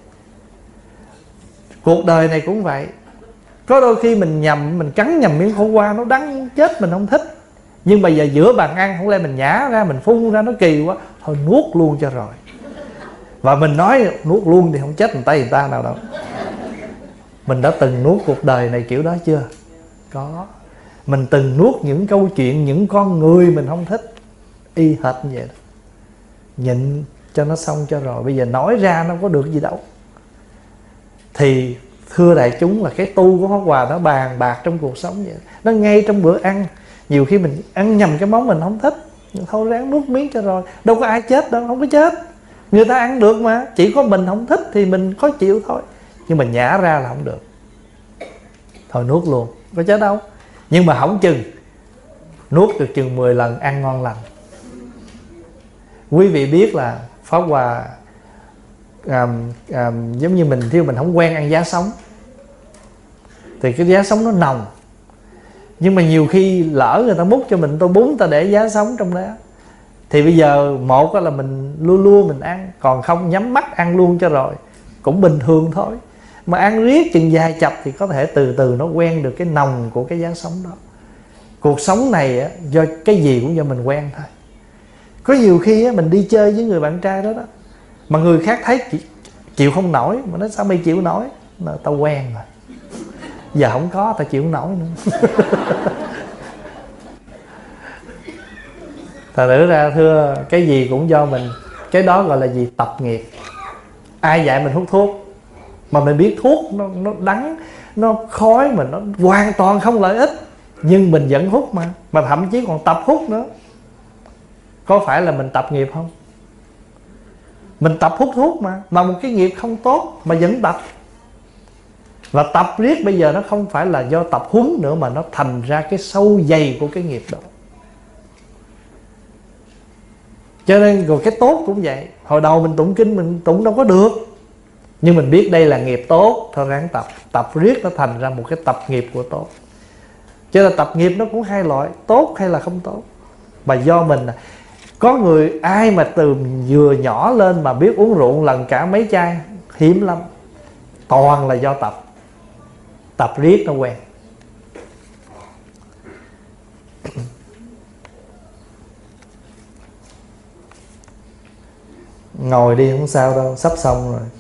Cuộc đời này cũng vậy. Có đôi khi mình nhầm, mình cắn nhầm miếng khổ qua, nó đắng chết mình không thích. Nhưng mà giờ giữa bàn ăn không lẽ mình nhả ra, mình phun ra, nó kỳ quá, thôi nuốt luôn cho rồi. Và mình nói nuốt luôn thì không chết người tay người ta nào đâu. Mình đã từng nuốt cuộc đời này kiểu đó chưa? Có. Mình từng nuốt những câu chuyện, những con người mình không thích, y hệt như vậy đó. Nhịn cho nó xong cho rồi, bây giờ nói ra nó không có được gì đâu. Thì thưa đại chúng, là cái tu của Pháp Hòa nó bàn bạc trong cuộc sống vậy. Nó ngay trong bữa ăn. Nhiều khi mình ăn nhầm cái món mình không thích, thôi ráng nuốt miếng cho rồi. Đâu có ai chết đâu, không có chết. Người ta ăn được mà. Chỉ có mình không thích thì mình khó chịu thôi. Nhưng mà nhả ra là không được, thôi nuốt luôn, có chết đâu. Nhưng mà hỏng chừng nuốt được chừng mười lần ăn ngon lành. Quý vị biết là Pháp Hòa à, à, giống như mình, thiếu mình không quen ăn giá sống thì cái giá sống nó nồng. Nhưng mà nhiều khi lỡ người ta múc cho mình tô bún, ta để giá sống trong đó, thì bây giờ một là mình lua lua mình ăn, còn không nhắm mắt ăn luôn cho rồi, cũng bình thường thôi. Mà ăn riết chừng vài chập thì có thể từ từ nó quen được cái nồng của cái giá sống đó. Cuộc sống này á, do cái gì cũng do mình quen thôi. Có nhiều khi á, mình đi chơi với người bạn trai đó đó, mà người khác thấy chịu không nổi, mà nói sao mày chịu nổi? Mà tao quen rồi, giờ không có tao chịu không nổi nữa. Thật nữ ra thưa, cái gì cũng do mình. Cái đó gọi là gì? Tập nghiệp. Ai dạy mình hút thuốc? Mà mình biết thuốc nó, nó đắng, nó khói, mà nó hoàn toàn không lợi ích, nhưng mình vẫn hút mà. Mà thậm chí còn tập hút nữa. Có phải là mình tập nghiệp không? Mình tập hút thuốc mà, mà một cái nghiệp không tốt mà vẫn tập. Và tập riết bây giờ nó không phải là do tập huấn nữa, mà nó thành ra cái sâu dày của cái nghiệp đó. Cho nên rồi cái tốt cũng vậy. Hồi đầu mình tụng kinh mình tụng đâu có được, nhưng mình biết đây là nghiệp tốt, thôi ráng tập. Tập riết nó thành ra một cái tập nghiệp của tốt. Cho nên tập nghiệp nó cũng hai loại, tốt hay là không tốt. Mà do mình, có người ai mà từ vừa nhỏ lên mà biết uống rượu lần cả mấy chai, hiếm lắm. Toàn là do tập. Tập riết nó quen. Ngồi đi không sao đâu, sắp xong rồi.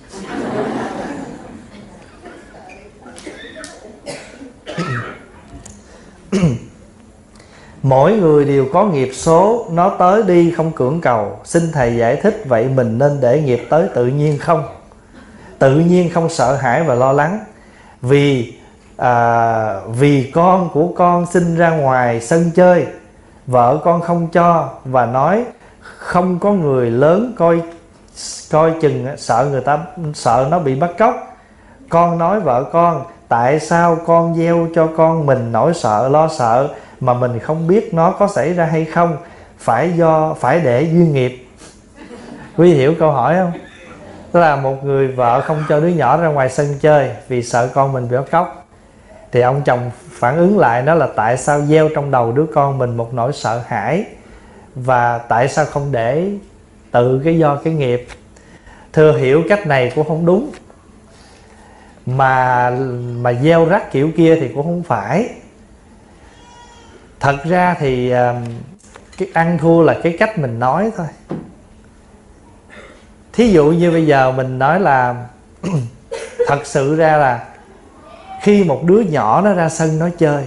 Mỗi người đều có nghiệp số, nó tới đi không cưỡng cầu. Xin thầy giải thích vậy mình nên để nghiệp tới tự nhiên không? Tự nhiên không sợ hãi và lo lắng. Vì à, vì con của con sinh ra ngoài sân chơi, vợ con không cho, và nói không có người lớn coi coi chừng, sợ người ta, sợ nó bị bắt cóc. Con nói vợ con, tại sao con gieo cho con mình nỗi sợ lo sợ mà mình không biết nó có xảy ra hay không? Phải do phải để duyên nghiệp. Quý hiểu câu hỏi không? Tức là một người vợ không cho đứa nhỏ ra ngoài sân chơi vì sợ con mình bị bắt cóc, thì ông chồng phản ứng lại đó là tại sao gieo trong đầu đứa con mình một nỗi sợ hãi, và tại sao không để tự cái do cái nghiệp. Thưa hiểu cách này cũng không đúng, mà mà gieo rắc kiểu kia thì cũng không phải. Thật ra thì cái ăn thua là cái cách mình nói thôi. Thí dụ như bây giờ mình nói là thật sự ra là khi một đứa nhỏ nó ra sân nó chơi,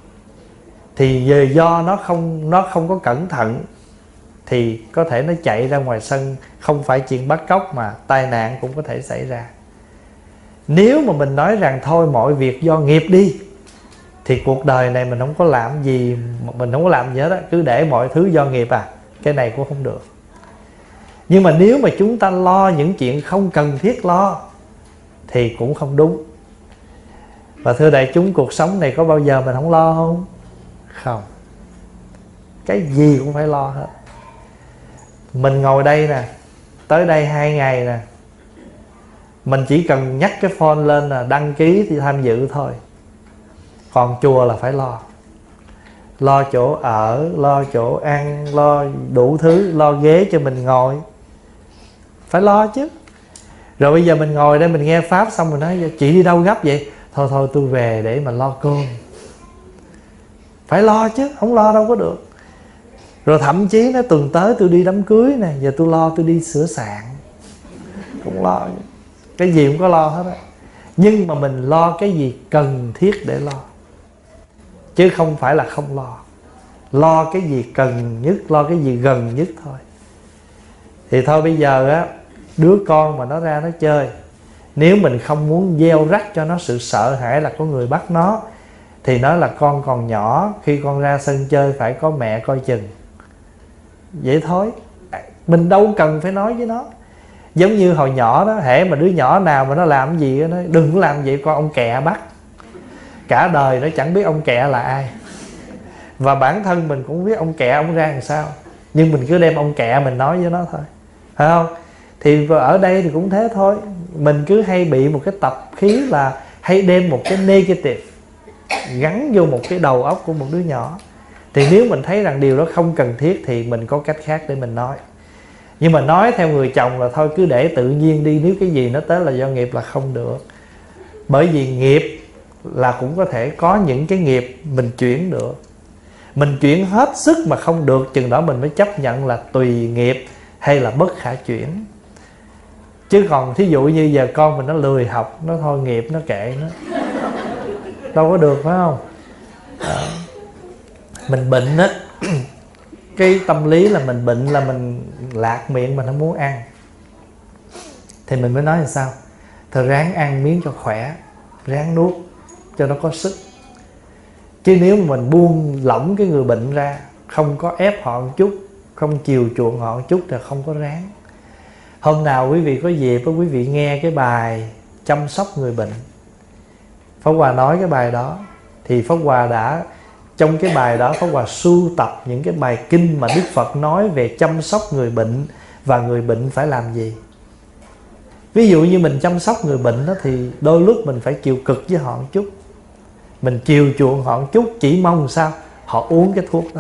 thì do nó không nó không có cẩn thận, thì có thể nó chạy ra ngoài sân, không phải chuyện bắt cóc mà tai nạn cũng có thể xảy ra. Nếu mà mình nói rằng thôi mọi việc do nghiệp đi, thì cuộc đời này mình không có làm gì, mình không có làm gì hết á, cứ để mọi thứ do nghiệp à, cái này cũng không được. Nhưng mà nếu mà chúng ta lo những chuyện không cần thiết lo thì cũng không đúng. Và thưa đại chúng, cuộc sống này có bao giờ mình không lo không? Không. Cái gì cũng phải lo hết. Mình ngồi đây nè, tới đây hai ngày nè, mình chỉ cần nhắc cái phone lên là đăng ký thì tham dự thôi. Còn chùa là phải lo. Lo chỗ ở, lo chỗ ăn, lo đủ thứ, lo ghế cho mình ngồi. Phải lo chứ. Rồi bây giờ mình ngồi đây mình nghe Pháp xong mình nói chị đi đâu gấp vậy? Thôi thôi tôi về để mà lo cơm. Phải lo chứ, không lo đâu có được. Rồi thậm chí nó tuần tới tôi đi đám cưới nè, giờ tôi lo tôi đi sửa soạn, cũng lo. Cái gì cũng có lo hết á. Nhưng mà mình lo cái gì cần thiết để lo, chứ không phải là không lo. Lo cái gì cần nhất, lo cái gì gần nhất thôi. Thì thôi bây giờ á, đứa con mà nó ra nó chơi, nếu mình không muốn gieo rắc cho nó sự sợ hãi là có người bắt nó, thì nói là con còn nhỏ, khi con ra sân chơi phải có mẹ coi chừng. Vậy thôi. Mình đâu cần phải nói với nó. Giống như hồi nhỏ đó, hễ mà đứa nhỏ nào mà nó làm cái gì đó, nó đừng có làm vậy con ông kẹ bắt. Cả đời nó chẳng biết ông kẹ là ai. Và bản thân mình cũng biết ông kẹ ông ra làm sao, nhưng mình cứ đem ông kẹ mình nói với nó thôi, phải không? Thì ở đây thì cũng thế thôi. Mình cứ hay bị một cái tập khí là hay đem một cái negative gắn vô một cái đầu óc của một đứa nhỏ. Thì nếu mình thấy rằng điều đó không cần thiết thì mình có cách khác để mình nói. Nhưng mà nói theo người chồng là thôi cứ để tự nhiên đi, nếu cái gì nó tới là do nghiệp là không được. Bởi vì nghiệp là cũng có thể có những cái nghiệp mình chuyển được. Mình chuyển hết sức mà không được, chừng đó mình mới chấp nhận là tùy nghiệp hay là bất khả chuyển. Chứ còn thí dụ như giờ con mình nó lười học, nó thôi nghiệp nó kệ nó, đâu có được, phải không? À, mình bệnh á, cái tâm lý là mình bệnh là mình lạc miệng, mình không muốn ăn, thì mình mới nói là sao? Thôi ráng ăn miếng cho khỏe, ráng nuốt cho nó có sức. Chứ nếu mà mình buông lỏng cái người bệnh ra, không có ép họ một chút, không chiều chuộng họ một chút thì không có ráng. Hôm nào quý vị có dịp, quý vị nghe cái bài chăm sóc người bệnh, Pháp Hòa nói cái bài đó, thì Pháp Hòa đã, trong cái bài đó Pháp Hòa sưu tập những cái bài kinh mà Đức Phật nói về chăm sóc người bệnh và người bệnh phải làm gì. Ví dụ như mình chăm sóc người bệnh đó, thì đôi lúc mình phải chịu cực với họ một chút, mình chiều chuộng họ một chút, chỉ mong sao họ uống cái thuốc đó.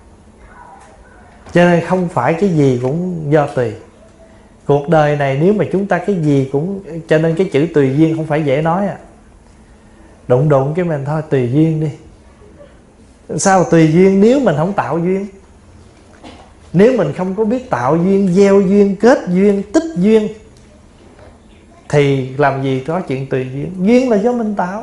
Cho nên không phải cái gì cũng do tùy. Cuộc đời này nếu mà chúng ta cái gì cũng, cho nên cái chữ tùy duyên không phải dễ nói à. Đụng đụng cái mình thôi tùy duyên đi. Sao tùy duyên nếu mình không tạo duyên? Nếu mình không có biết tạo duyên, gieo duyên, kết duyên, tích duyên, thì làm gì có chuyện tùy duyên. Duyên là do mình tạo.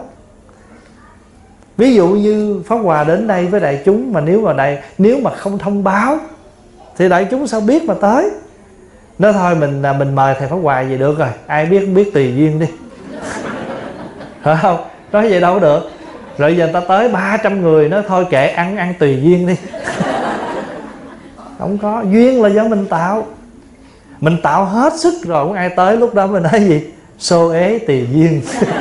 Ví dụ như Pháp Hòa đến đây với đại chúng, mà nếu mà đại nếu mà không thông báo thì đại chúng sao biết mà tới. Nói thôi mình mình mời thầy Pháp Hòa vậy được rồi, ai biết không biết tùy duyên đi. Phải không? Nói vậy đâu có được. Rồi giờ ta tới ba trăm người, nói thôi kệ, ăn ăn tùy duyên đi. Không có. Duyên là do mình tạo. Mình tạo hết sức rồi, không ai tới, lúc đó mình nói gì? Xô ế tùy duyên.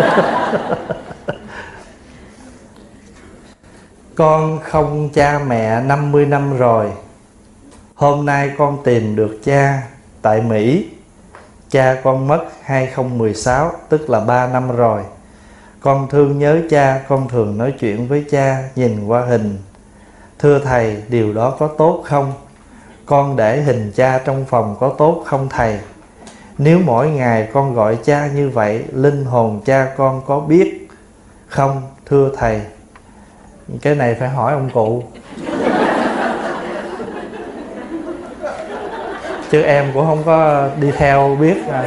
Con không cha mẹ năm mươi năm rồi. Hôm nay con tìm được cha tại Mỹ. Cha con mất hai không một sáu, tức là ba năm rồi. Con thương nhớ cha, con thường nói chuyện với cha nhìn qua hình. Thưa thầy, điều đó có tốt không? Con để hình cha trong phòng có tốt không thầy? Nếu mỗi ngày con gọi cha như vậy, linh hồn cha con có biết không thưa thầy? Cái này phải hỏi ông cụ, chứ em cũng không có đi theo biết à.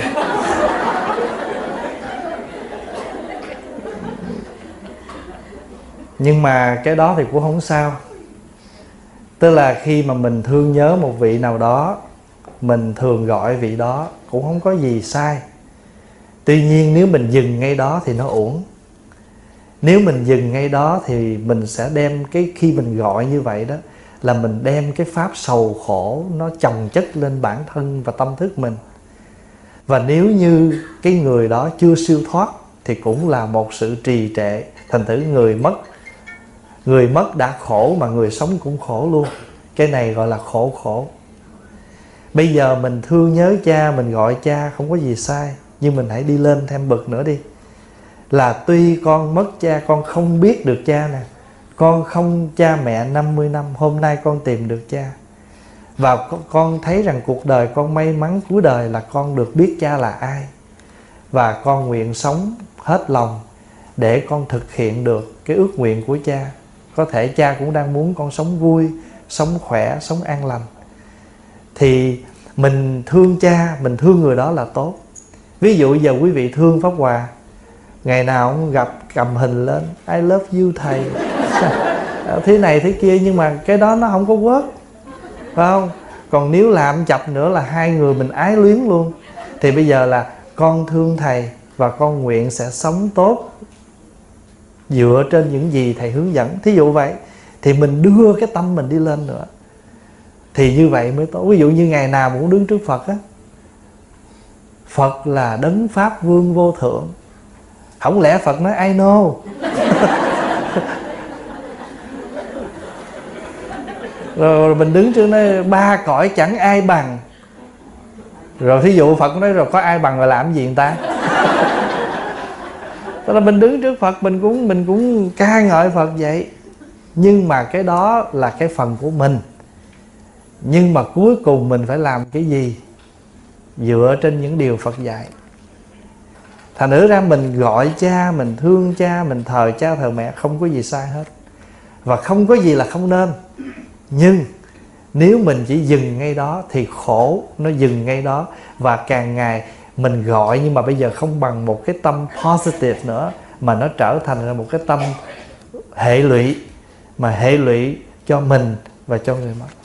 Nhưng mà cái đó thì cũng không sao. Tức là khi mà mình thương nhớ một vị nào đó, mình thường gọi vị đó, cũng không có gì sai. Tuy nhiên nếu mình dừng ngay đó thì nó uổng. Nếu mình dừng ngay đó thì mình sẽ đem cái, khi mình gọi như vậy đó, là mình đem cái pháp sầu khổ nó chồng chất lên bản thân và tâm thức mình. Và nếu như cái người đó chưa siêu thoát thì cũng là một sự trì trệ. Thành thử người mất Người mất đã khổ mà người sống cũng khổ luôn. Cái này gọi là khổ khổ. Bây giờ mình thương nhớ cha, mình gọi cha không có gì sai, nhưng mình hãy đi lên thêm bậc nữa đi. Là tuy con mất cha, con không biết được cha nè, con không cha mẹ năm mươi năm, hôm nay con tìm được cha. Và con thấy rằng cuộc đời con may mắn cuối đời là con được biết cha là ai. Và con nguyện sống hết lòng để con thực hiện được cái ước nguyện của cha. Có thể cha cũng đang muốn con sống vui, sống khỏe, sống an lành. Thì mình thương cha, mình thương người đó là tốt. Ví dụ giờ quý vị thương Pháp Hòa, ngày nào cũng gặp cầm hình lên I love you thầy, thế này thế kia, nhưng mà cái đó nó không có work, phải không? Còn nếu làm chập nữa là hai người mình ái luyến luôn. Thì bây giờ là con thương thầy và con nguyện sẽ sống tốt dựa trên những gì thầy hướng dẫn. Thí dụ vậy thì mình đưa cái tâm mình đi lên nữa, thì như vậy mới tốt. Ví dụ như ngày nào cũng đứng trước Phật á, Phật là đấng pháp vương vô thượng, không lẽ Phật nói I know. Rồi mình đứng trước nói ba cõi chẳng ai bằng. Rồi thí dụ Phật nói rồi có ai bằng rồi làm gì người ta? Tức là mình đứng trước Phật mình cũng mình cũng ca ngợi Phật vậy. Nhưng mà cái đó là cái phần của mình. Nhưng mà cuối cùng mình phải làm cái gì? Dựa trên những điều Phật dạy. Thành thử ra mình gọi cha, mình thương cha, mình thờ cha thờ mẹ không có gì sai hết. và không có gì là không nên. Nhưng nếu mình chỉ dừng ngay đó thì khổ nó dừng ngay đó, và càng ngày mình gọi nhưng mà bây giờ không bằng một cái tâm positive nữa, mà nó trở thành là một cái tâm hệ lụy, mà hệ lụy cho mình và cho người mất.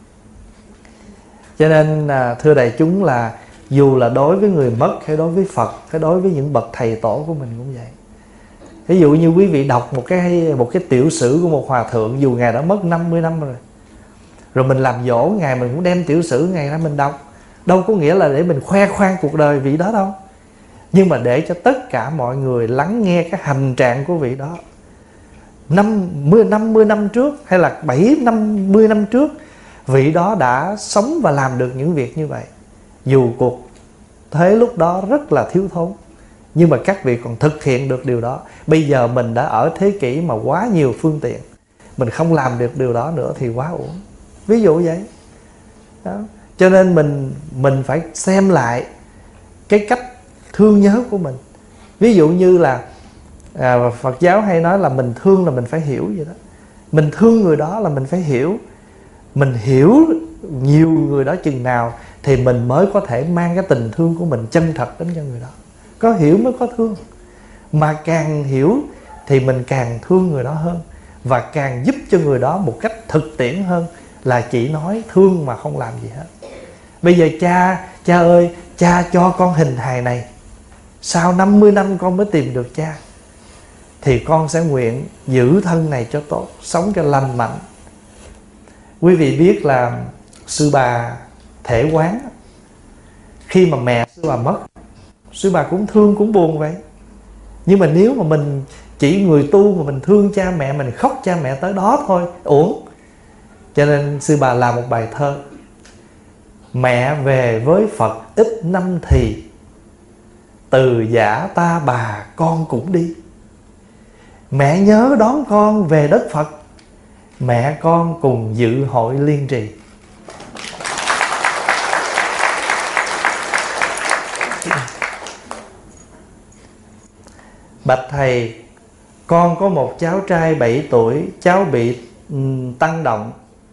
Cho nên à, thưa đại chúng, là dù là đối với người mất hay đối với Phật hay đối với những bậc thầy tổ của mình cũng vậy. Ví dụ như quý vị đọc một cái một cái tiểu sử của một hòa thượng, dù ngài đã mất năm mươi năm rồi, rồi mình làm dỗ ngài, mình cũng đem tiểu sử ngài ra mình đọc. Đâu có nghĩa là để mình khoe khoang cuộc đời vị đó đâu, nhưng mà để cho tất cả mọi người lắng nghe cái hành trạng của vị đó. năm mươi, năm mươi năm trước hay là bảy năm mươi năm trước, vị đó đã sống và làm được những việc như vậy. Dù cuộc thế lúc đó rất là thiếu thốn, nhưng mà các vị còn thực hiện được điều đó. Bây giờ mình đã ở thế kỷ mà quá nhiều phương tiện, mình không làm được điều đó nữa thì quá uổng. Ví dụ vậy đó. Cho nên mình mình phải xem lại cái cách thương nhớ của mình. Ví dụ như là à, Phật giáo hay nói là mình thương là mình phải hiểu vậy đó. Mình thương người đó là mình phải hiểu. Mình hiểu nhiều người đó chừng nào thì mình mới có thể mang cái tình thương của mình chân thật đến cho người đó. Có hiểu mới có thương. Mà càng hiểu thì mình càng thương người đó hơn, và càng giúp cho người đó một cách thực tiễn hơn là chỉ nói thương mà không làm gì hết. Bây giờ cha, cha ơi, cha cho con hình hài này, sau năm mươi năm con mới tìm được cha, thì con sẽ nguyện giữ thân này cho tốt, sống cho lành mạnh. Quý vị biết là sư bà Thể Quán, khi mà mẹ sư bà mất, sư bà cũng thương cũng buồn vậy. Nhưng mà nếu mà mình chỉ người tu mà mình thương cha mẹ, mình khóc cha mẹ tới đó thôi, uổng. Cho nên sư bà làm một bài thơ: mẹ về với Phật ít năm thì, từ giả ta bà con cũng đi. Mẹ nhớ đón con về đất Phật, mẹ con cùng dự hội liên trì. Bạch thầy, con có một cháu trai bảy tuổi, cháu bị um, tăng động,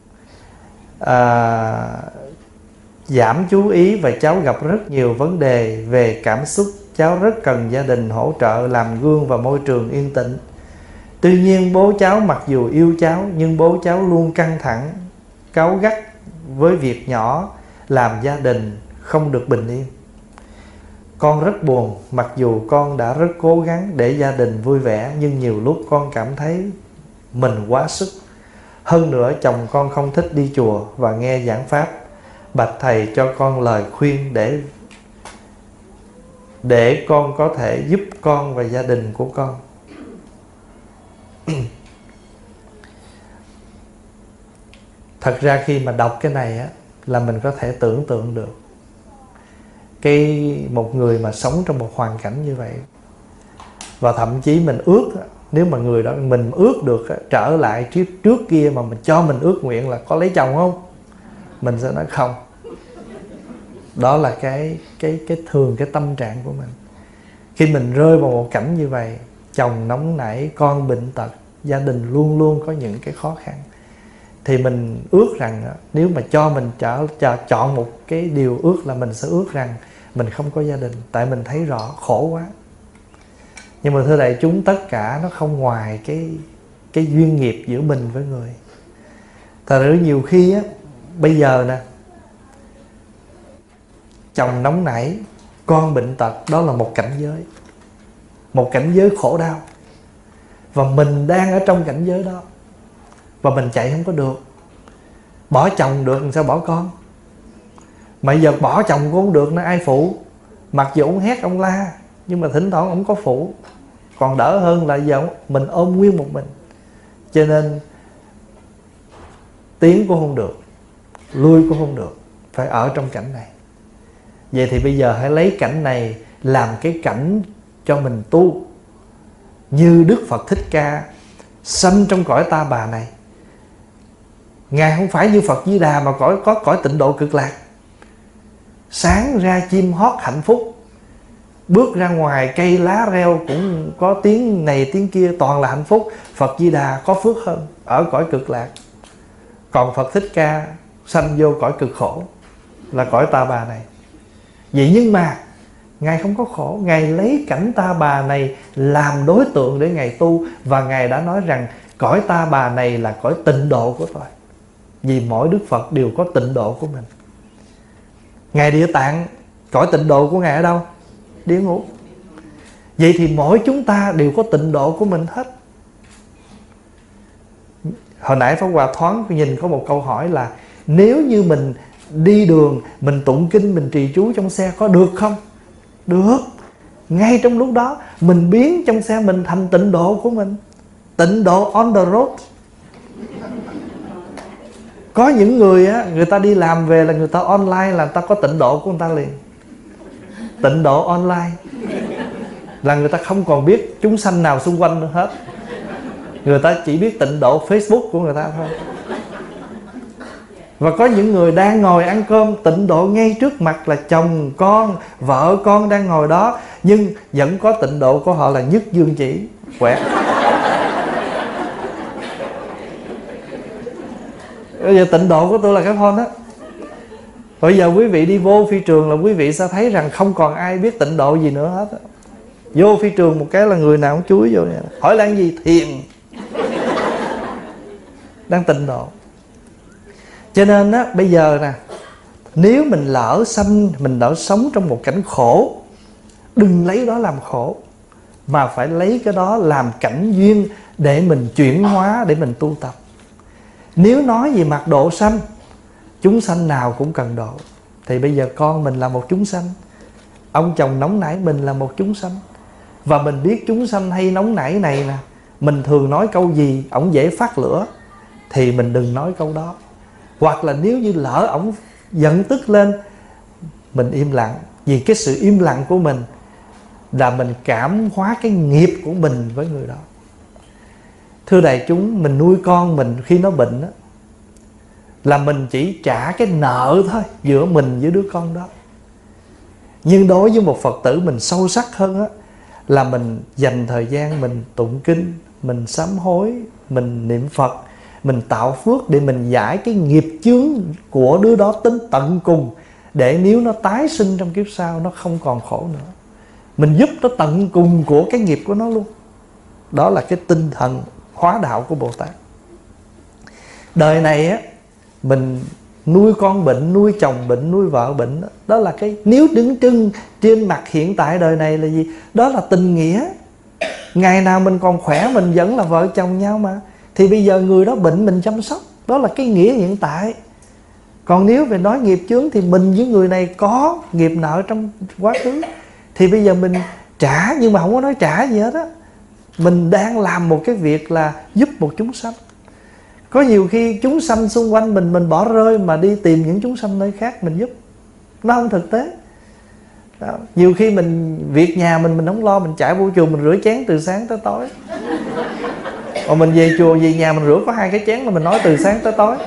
à, giảm chú ý, và cháu gặp rất nhiều vấn đề về cảm xúc. Cháu rất cần gia đình hỗ trợ, làm gương và môi trường yên tĩnh. Tuy nhiên bố cháu mặc dù yêu cháu, nhưng bố cháu luôn căng thẳng, cáu gắt với việc nhỏ, làm gia đình không được bình yên. Con rất buồn, mặc dù con đã rất cố gắng để gia đình vui vẻ, nhưng nhiều lúc con cảm thấy mình quá sức. Hơn nữa chồng con không thích đi chùa và nghe giảng pháp. Bạch thầy cho con lời khuyên để để con có thể giúp con và gia đình của con. Thật ra khi mà đọc cái này á, là mình có thể tưởng tượng được cái một người mà sống trong một hoàn cảnh như vậy. Và thậm chí mình ước, nếu mà người đó mình ước được trở lại trước, trước kia mà mình cho mình ước nguyện là có lấy chồng không, mình sẽ nói không. Đó là cái cái cái thường cái tâm trạng của mình. Khi mình rơi vào một cảnh như vậy, chồng nóng nảy, con bệnh tật, gia đình luôn luôn có những cái khó khăn, thì mình ước rằng nếu mà cho mình trở, trở, chọn một cái điều ước là mình sẽ ước rằng mình không có gia đình. Tại mình thấy rõ khổ quá. Nhưng mà thưa đại chúng, tất cả nó không ngoài cái, cái duyên nghiệp giữa mình với người. Thật ra nhiều khi á, bây giờ nè, chồng nóng nảy, con bệnh tật, đó là một cảnh giới, một cảnh giới khổ đau. Và mình đang ở trong cảnh giới đó, và mình chạy không có được. Bỏ chồng được làm sao bỏ con. Mà giờ bỏ chồng cũng không được, nó ai phụ. Mặc dù ông hét ông la, nhưng mà thỉnh thoảng ông có phụ. Còn đỡ hơn là giờ mình ôm nguyên một mình. Cho nên tiến cũng không được, lui cũng không được, phải ở trong cảnh này. Vậy thì bây giờ hãy lấy cảnh này làm cái cảnh cho mình tu. Như Đức Phật Thích Ca sanh trong cõi ta bà này, Ngài không phải như Phật Di Đà mà có, có cõi tịnh độ cực lạc. Sáng ra chim hót hạnh phúc, Bước ra ngoài cây lá reo cũng có tiếng này tiếng kia, toàn là hạnh phúc. Phật Di Đà có phước hơn, ở cõi cực lạc. Còn Phật Thích Ca sanh vô cõi cực khổ, là cõi ta bà này. Vậy nhưng mà Ngài không có khổ. Ngài lấy cảnh ta bà này làm đối tượng để Ngài tu. Và Ngài đã nói rằng cõi ta bà này là cõi tịnh độ của tôi. Vì mỗi Đức Phật đều có tịnh độ của mình. Ngài Địa Tạng, cõi tịnh độ của Ngài ở đâu? Địa ngục. Vậy thì mỗi chúng ta đều có tịnh độ của mình hết. Hồi nãy Pháp Hòa thoáng nhìn có một câu hỏi là nếu như mình đi đường, mình tụng kinh, mình trì chú trong xe có được không? Được. Ngay trong lúc đó mình biến trong xe mình thành tịnh độ của mình. Tịnh độ on the road. Có những người á, người ta đi làm về là người ta online, là người ta có tịnh độ của người ta liền. Tịnh độ online là người ta không còn biết chúng sanh nào xung quanh nữa hết. Người ta chỉ biết tịnh độ Facebook của người ta thôi. Và có những người đang ngồi ăn cơm, tịnh độ ngay trước mặt là chồng, con, vợ con đang ngồi đó, nhưng vẫn có tịnh độ của họ là nhất dương chỉ, quẹt. Bây giờ tịnh độ của tôi là cái phone đó. Bây giờ quý vị đi vô phi trường là quý vị sẽ thấy rằng không còn ai biết tịnh độ gì nữa hết. Vô phi trường một cái là người nào cũng chúi vô này. Hỏi là gì? Thiền. Đang tịnh độ. Cho nên á, bây giờ nè, nếu mình lỡ sanh, mình lỡ sống trong một cảnh khổ, đừng lấy đó làm khổ, mà phải lấy cái đó làm cảnh duyên để mình chuyển hóa, để mình tu tập. Nếu nói về mặt độ sanh, chúng sanh nào cũng cần độ. Thì bây giờ con mình là một chúng sanh, ông chồng nóng nảy mình là một chúng sanh. Và mình biết chúng sanh hay nóng nảy này nè, mình thường nói câu gì ổng dễ phát lửa thì mình đừng nói câu đó. Hoặc là nếu như lỡ ổng giận tức lên, mình im lặng. Vì cái sự im lặng của mình là mình cảm hóa cái nghiệp của mình với người đó. Thưa đại chúng, mình nuôi con mình khi nó bệnh đó, là mình chỉ trả cái nợ thôi giữa mình với đứa con đó. Nhưng đối với một Phật tử mình sâu sắc hơn á, là mình dành thời gian mình tụng kinh, mình sám hối, mình niệm Phật, mình tạo phước để mình giải cái nghiệp chướng của đứa đó đến tận cùng, để nếu nó tái sinh trong kiếp sau nó không còn khổ nữa. Mình giúp nó tận cùng của cái nghiệp của nó luôn. Đó là cái tinh thần hóa đạo của Bồ Tát. Đời này á, mình nuôi con bệnh, nuôi chồng bệnh, nuôi vợ bệnh, đó, đó là cái, nếu đứng trưng trên mặt hiện tại đời này là gì? Đó là tình nghĩa. Ngày nào mình còn khỏe mình vẫn là vợ chồng nhau mà. Thì bây giờ người đó bệnh mình chăm sóc, đó là cái nghĩa hiện tại. Còn nếu về nói nghiệp chướng thì mình với người này có nghiệp nợ trong quá khứ, thì bây giờ mình trả, nhưng mà không có nói trả gì hết á. Mình đang làm một cái việc là giúp một chúng sanh. Có nhiều khi chúng sanh xung quanh mình, mình bỏ rơi mà đi tìm những chúng sanh nơi khác mình giúp. Nó không thực tế đó. Nhiều khi mình việc nhà mình mình không lo, mình chạy vô chùa mình rửa chén từ sáng tới tối. Còn mình về chùa, về nhà mình rửa có hai cái chén là mình nói từ sáng tới tối.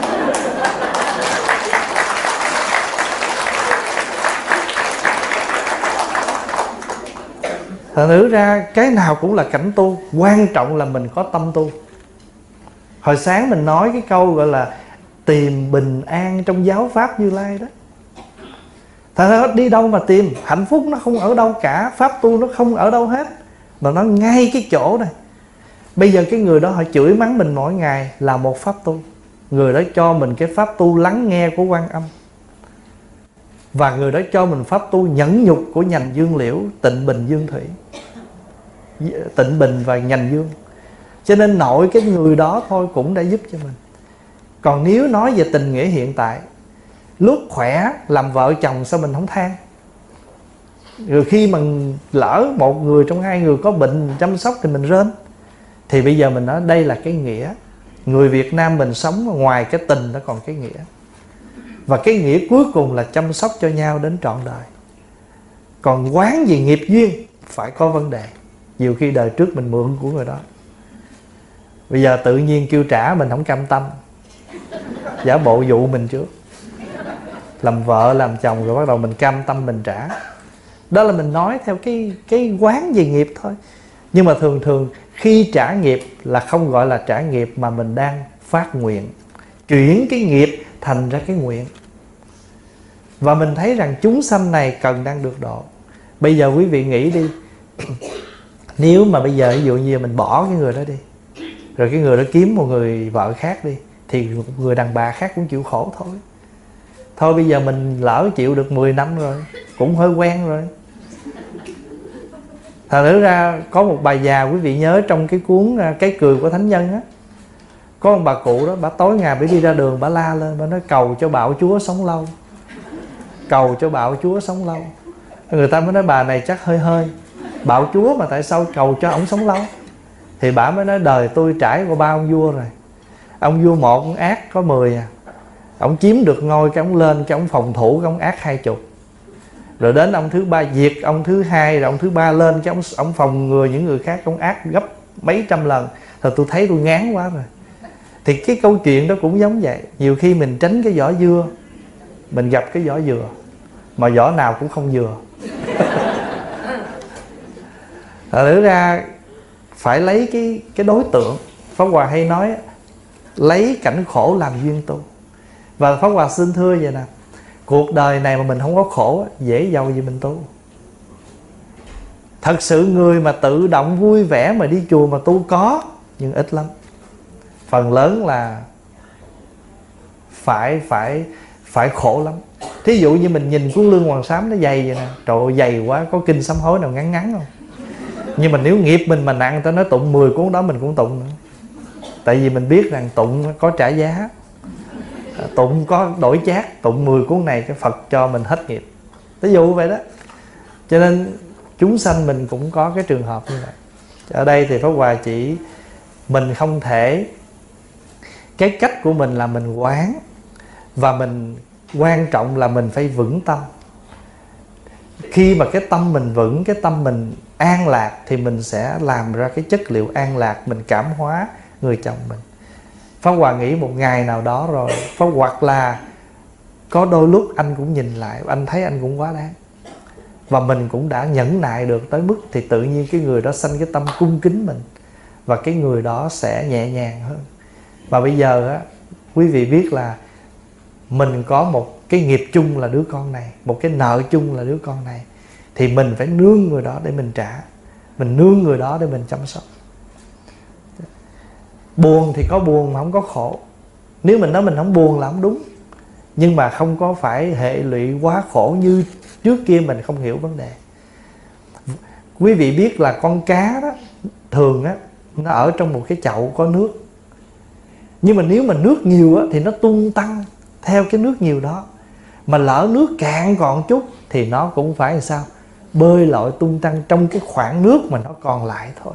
Thật nữ ra cái nào cũng là cảnh tu, quan trọng là mình có tâm tu. Hồi sáng mình nói cái câu gọi là tìm bình an trong giáo pháp Như Lai đó. Thật ra đi đâu mà tìm, hạnh phúc nó không ở đâu cả, pháp tu nó không ở đâu hết, mà nó ngay cái chỗ này. Bây giờ cái người đó họ chửi mắng mình mỗi ngày là một pháp tu. Người đó cho mình cái pháp tu lắng nghe của Quan Âm, và người đó cho mình pháp tu nhẫn nhục của Nhành Dương Liễu, Tịnh Bình Dương Thủy, Tịnh Bình và Nhành Dương. Cho nên nội cái người đó thôi cũng đã giúp cho mình. Còn nếu nói về tình nghĩa hiện tại, lúc khỏe làm vợ chồng sao mình không than? Rồi khi mà lỡ một người trong hai người có bệnh chăm sóc thì mình rên. Thì bây giờ mình nói đây là cái nghĩa. Người Việt Nam mình sống ngoài cái tình nó còn cái nghĩa. Và cái nghĩa cuối cùng là chăm sóc cho nhau đến trọn đời. Còn quán gì nghiệp duyên phải có vấn đề. Nhiều khi đời trước mình mượn của người đó, bây giờ tự nhiên kêu trả mình không cam tâm, giả bộ dụ mình trước. Làm vợ làm chồng rồi bắt đầu mình cam tâm mình trả. Đó là mình nói theo cái cái quán về nghiệp thôi. Nhưng mà thường thường khi trả nghiệp là không gọi là trả nghiệp, mà mình đang phát nguyện, chuyển cái nghiệp thành ra cái nguyện. Và mình thấy rằng chúng sanh này cần đang được độ. Bây giờ quý vị nghĩ đi, nếu mà bây giờ ví dụ như mình bỏ cái người đó đi, rồi cái người đó kiếm một người vợ khác đi, thì một người đàn bà khác cũng chịu khổ thôi. Thôi bây giờ mình lỡ chịu được mười năm rồi, cũng hơi quen rồi. Thật nữ ra có một bà già, quý vị nhớ trong cái cuốn Cái Cười Của Thánh Nhân á, có một bà cụ đó, bà tối ngày bà đi ra đường, bà la lên, bà nói cầu cho bạo chúa sống lâu, cầu cho bạo chúa sống lâu. Người ta mới nói bà này chắc hơi hơi, bạo chúa mà tại sao cầu cho ổng sống lâu? Thì bà mới nói đời tôi trải qua ba ông vua rồi. Ông vua một ông ác có mười à, ông chiếm được ngôi cái ông lên, cái ông phòng thủ cái ông ác hai chục. Rồi đến ông thứ ba diệt ông thứ hai, rồi ông thứ ba lên cái ông, ông phòng ngừa những người khác, ông ác gấp mấy trăm lần. Rồi tôi thấy tôi ngán quá rồi. Thì cái câu chuyện đó cũng giống vậy. Nhiều khi mình tránh cái vỏ dưa, mình gặp cái vỏ dừa, mà vỏ nào cũng không dừa. Thật ra phải lấy cái, cái đối tượng. Pháp Hòa hay nói lấy cảnh khổ làm duyên tu. Và Pháp Hòa xin thưa vậy nè, cuộc đời này mà mình không có khổ, dễ giàu gì mình tu. Thật sự người mà tự động vui vẻ mà đi chùa mà tu có, nhưng ít lắm. Phần lớn là phải phải phải khổ lắm. Thí dụ như mình nhìn cuốn Lương Hoàng Sám nó dày vậy nè, trời ơi dày quá, có kinh sám hối nào ngắn ngắn không? Nhưng mà nếu nghiệp mình mà nặng, ta nói tụng mười cuốn đó mình cũng tụng nữa. Tại vì mình biết rằng tụng có trả giá, tụng có đổi chác. Tụng mười cuốn này cái Phật cho mình hết nghiệp, ví dụ vậy đó. Cho nên chúng sanh mình cũng có cái trường hợp như vậy. Ở đây thì Pháp Hòa chỉ mình không thể, cái cách của mình là mình quán, và mình quan trọng là mình phải vững tâm. Khi mà cái tâm mình vững, cái tâm mình an lạc, thì mình sẽ làm ra cái chất liệu an lạc, mình cảm hóa người chồng mình. Pháp Hòa nghĩ một ngày nào đó rồi, Pháp hoặc là có đôi lúc anh cũng nhìn lại, anh thấy anh cũng quá đáng, và mình cũng đã nhẫn nại được tới mức, thì tự nhiên cái người đó sanh cái tâm cung kính mình, và cái người đó sẽ nhẹ nhàng hơn. Và bây giờ á, quý vị biết là mình có một cái nghiệp chung là đứa con này, một cái nợ chung là đứa con này, thì mình phải nương người đó để mình trả, mình nương người đó để mình chăm sóc. Buồn thì có buồn mà không có khổ. Nếu mình nói mình không buồn là không đúng, nhưng mà không có phải hệ lụy quá khổ như trước kia mình không hiểu vấn đề. Quý vị biết là con cá đó, thường á, nó ở trong một cái chậu có nước. Nhưng mà nếu mà nước nhiều á, thì nó tung tăng theo cái nước nhiều đó. Mà lỡ nước cạn còn chút thì nó cũng phải làm sao? Bơi lội tung tăng trong cái khoảng nước mà nó còn lại thôi.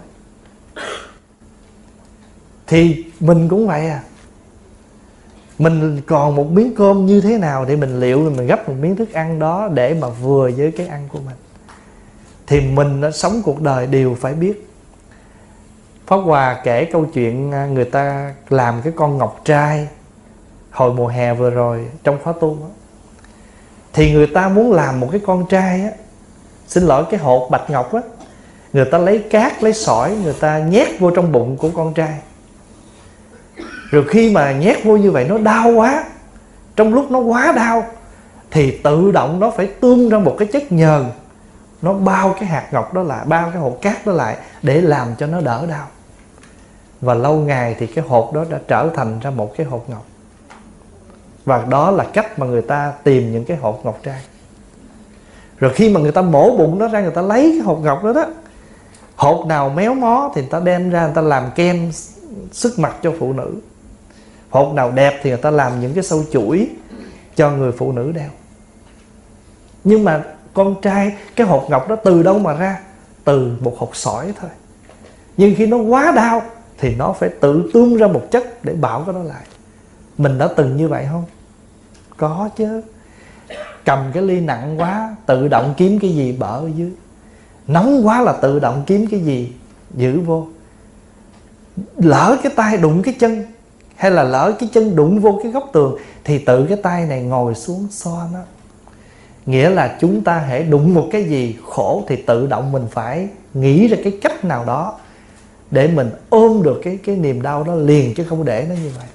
Thì mình cũng vậy à. Mình còn một miếng cơm như thế nào thì mình liệu là mình gấp một miếng thức ăn đó để mà vừa với cái ăn của mình. Thì mình đã sống cuộc đời đều phải biết. Pháp Hòa kể câu chuyện người ta làm cái con ngọc trai hồi mùa hè vừa rồi trong khóa tu đó. Thì người ta muốn làm một cái con trai á, xin lỗi, cái hột bạch ngọc á, người ta lấy cát, lấy sỏi, người ta nhét vô trong bụng của con trai. Rồi khi mà nhét vô như vậy nó đau quá, trong lúc nó quá đau thì tự động nó phải tuôn ra một cái chất nhờn, nó bao cái hạt ngọc đó lại, bao cái hột cát đó lại để làm cho nó đỡ đau. Và lâu ngày thì cái hột đó đã trở thành ra một cái hột ngọc. Và đó là cách mà người ta tìm những cái hột ngọc trai. Rồi khi mà người ta mổ bụng nó ra, người ta lấy cái hột ngọc đó đó, hột nào méo mó thì người ta đem ra, người ta làm kem sức mặt cho phụ nữ. Hột nào đẹp thì người ta làm những cái sâu chuỗi cho người phụ nữ đeo. Nhưng mà con trai, cái hột ngọc đó từ đâu mà ra? Từ một hột sỏi thôi. Nhưng khi nó quá đau thì nó phải tự tuôn ra một chất để bảo cái đó lại. Mình đã từng như vậy không? Có chứ. Cầm cái ly nặng quá, tự động kiếm cái gì bở ở dưới. Nóng quá là tự động kiếm cái gì giữ vô. Lỡ cái tay đụng cái chân, hay là lỡ cái chân đụng vô cái góc tường, thì tự cái tay này ngồi xuống xoa nó. Nghĩa là chúng ta hễ đụng một cái gì khổ thì tự động mình phải nghĩ ra cái cách nào đó để mình ôm được cái, cái niềm đau đó liền, chứ không để nó như vậy.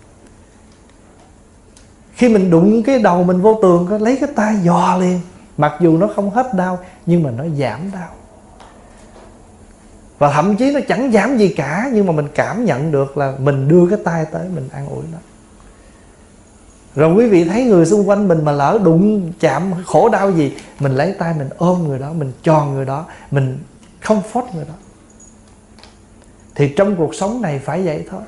Khi mình đụng cái đầu mình vô tường, có lấy cái tay dò liền, mặc dù nó không hết đau nhưng mà nó giảm đau. Và thậm chí nó chẳng giảm gì cả, nhưng mà mình cảm nhận được là mình đưa cái tay tới mình an ủi nó. Rồi quý vị thấy người xung quanh mình mà lỡ đụng chạm khổ đau gì, mình lấy tay mình ôm người đó, mình tròn người đó, mình comfort người đó. Thì trong cuộc sống này phải vậy thôi.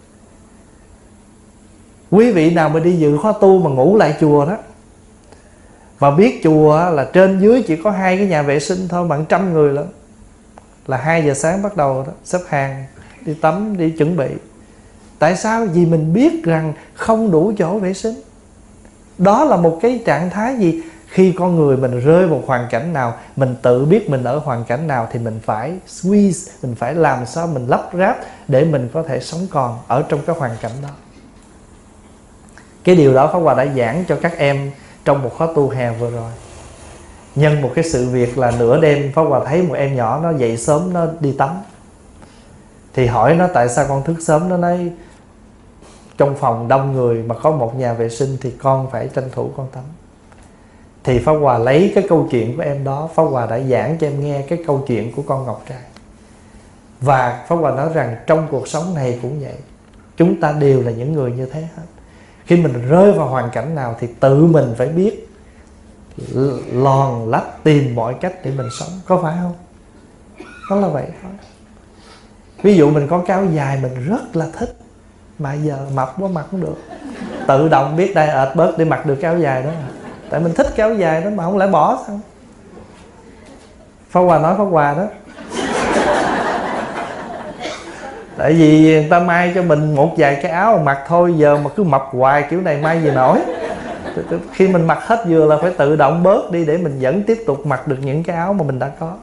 Quý vị nào mà đi dự khóa tu mà ngủ lại chùa đó, và biết chùa là trên dưới chỉ có hai cái nhà vệ sinh thôi, bằng trăm người lắm, là hai giờ sáng bắt đầu đó, xếp hàng đi tắm, đi chuẩn bị. Tại sao? Vì mình biết rằng không đủ chỗ vệ sinh. Đó là một cái trạng thái gì? Khi con người mình rơi vào hoàn cảnh nào, mình tự biết mình ở hoàn cảnh nào, thì mình phải squeeze, mình phải làm sao mình lắp ráp để mình có thể sống còn ở trong cái hoàn cảnh đó. Cái điều đó Pháp Hòa đã giảng cho các em trong một khóa tu hè vừa rồi. Nhân một cái sự việc là nửa đêm, Pháp Hòa thấy một em nhỏ nó dậy sớm, nó đi tắm. Thì hỏi nó tại sao con thức sớm. Nó nói trong phòng đông người mà có một nhà vệ sinh thì con phải tranh thủ con tắm. Thì Pháp Hòa lấy cái câu chuyện của em đó, Pháp Hòa đã giảng cho em nghe cái câu chuyện của con Ngọc Trai. Và Pháp Hòa nói rằng trong cuộc sống này cũng vậy, chúng ta đều là những người như thế hết. Khi mình rơi vào hoàn cảnh nào thì tự mình phải biết lòn lách tìm mọi cách để mình sống, có phải không? Đó là vậy thôi. Ví dụ mình có cái áo dài mình rất là thích, mà giờ mập quá mặc không được, tự động biết đây ệt bớt để mặc được cái áo dài đó. Tại mình thích cái áo dài đó mà không lẽ bỏ sao? Pháp Hòa nói Pháp Hòa đó. Tại vì người ta may cho mình một vài cái áo mặc thôi, giờ mà cứ mập hoài kiểu này may gì nổi. Khi mình mặc hết vừa là phải tự động bớt đi để mình vẫn tiếp tục mặc được những cái áo mà mình đã có.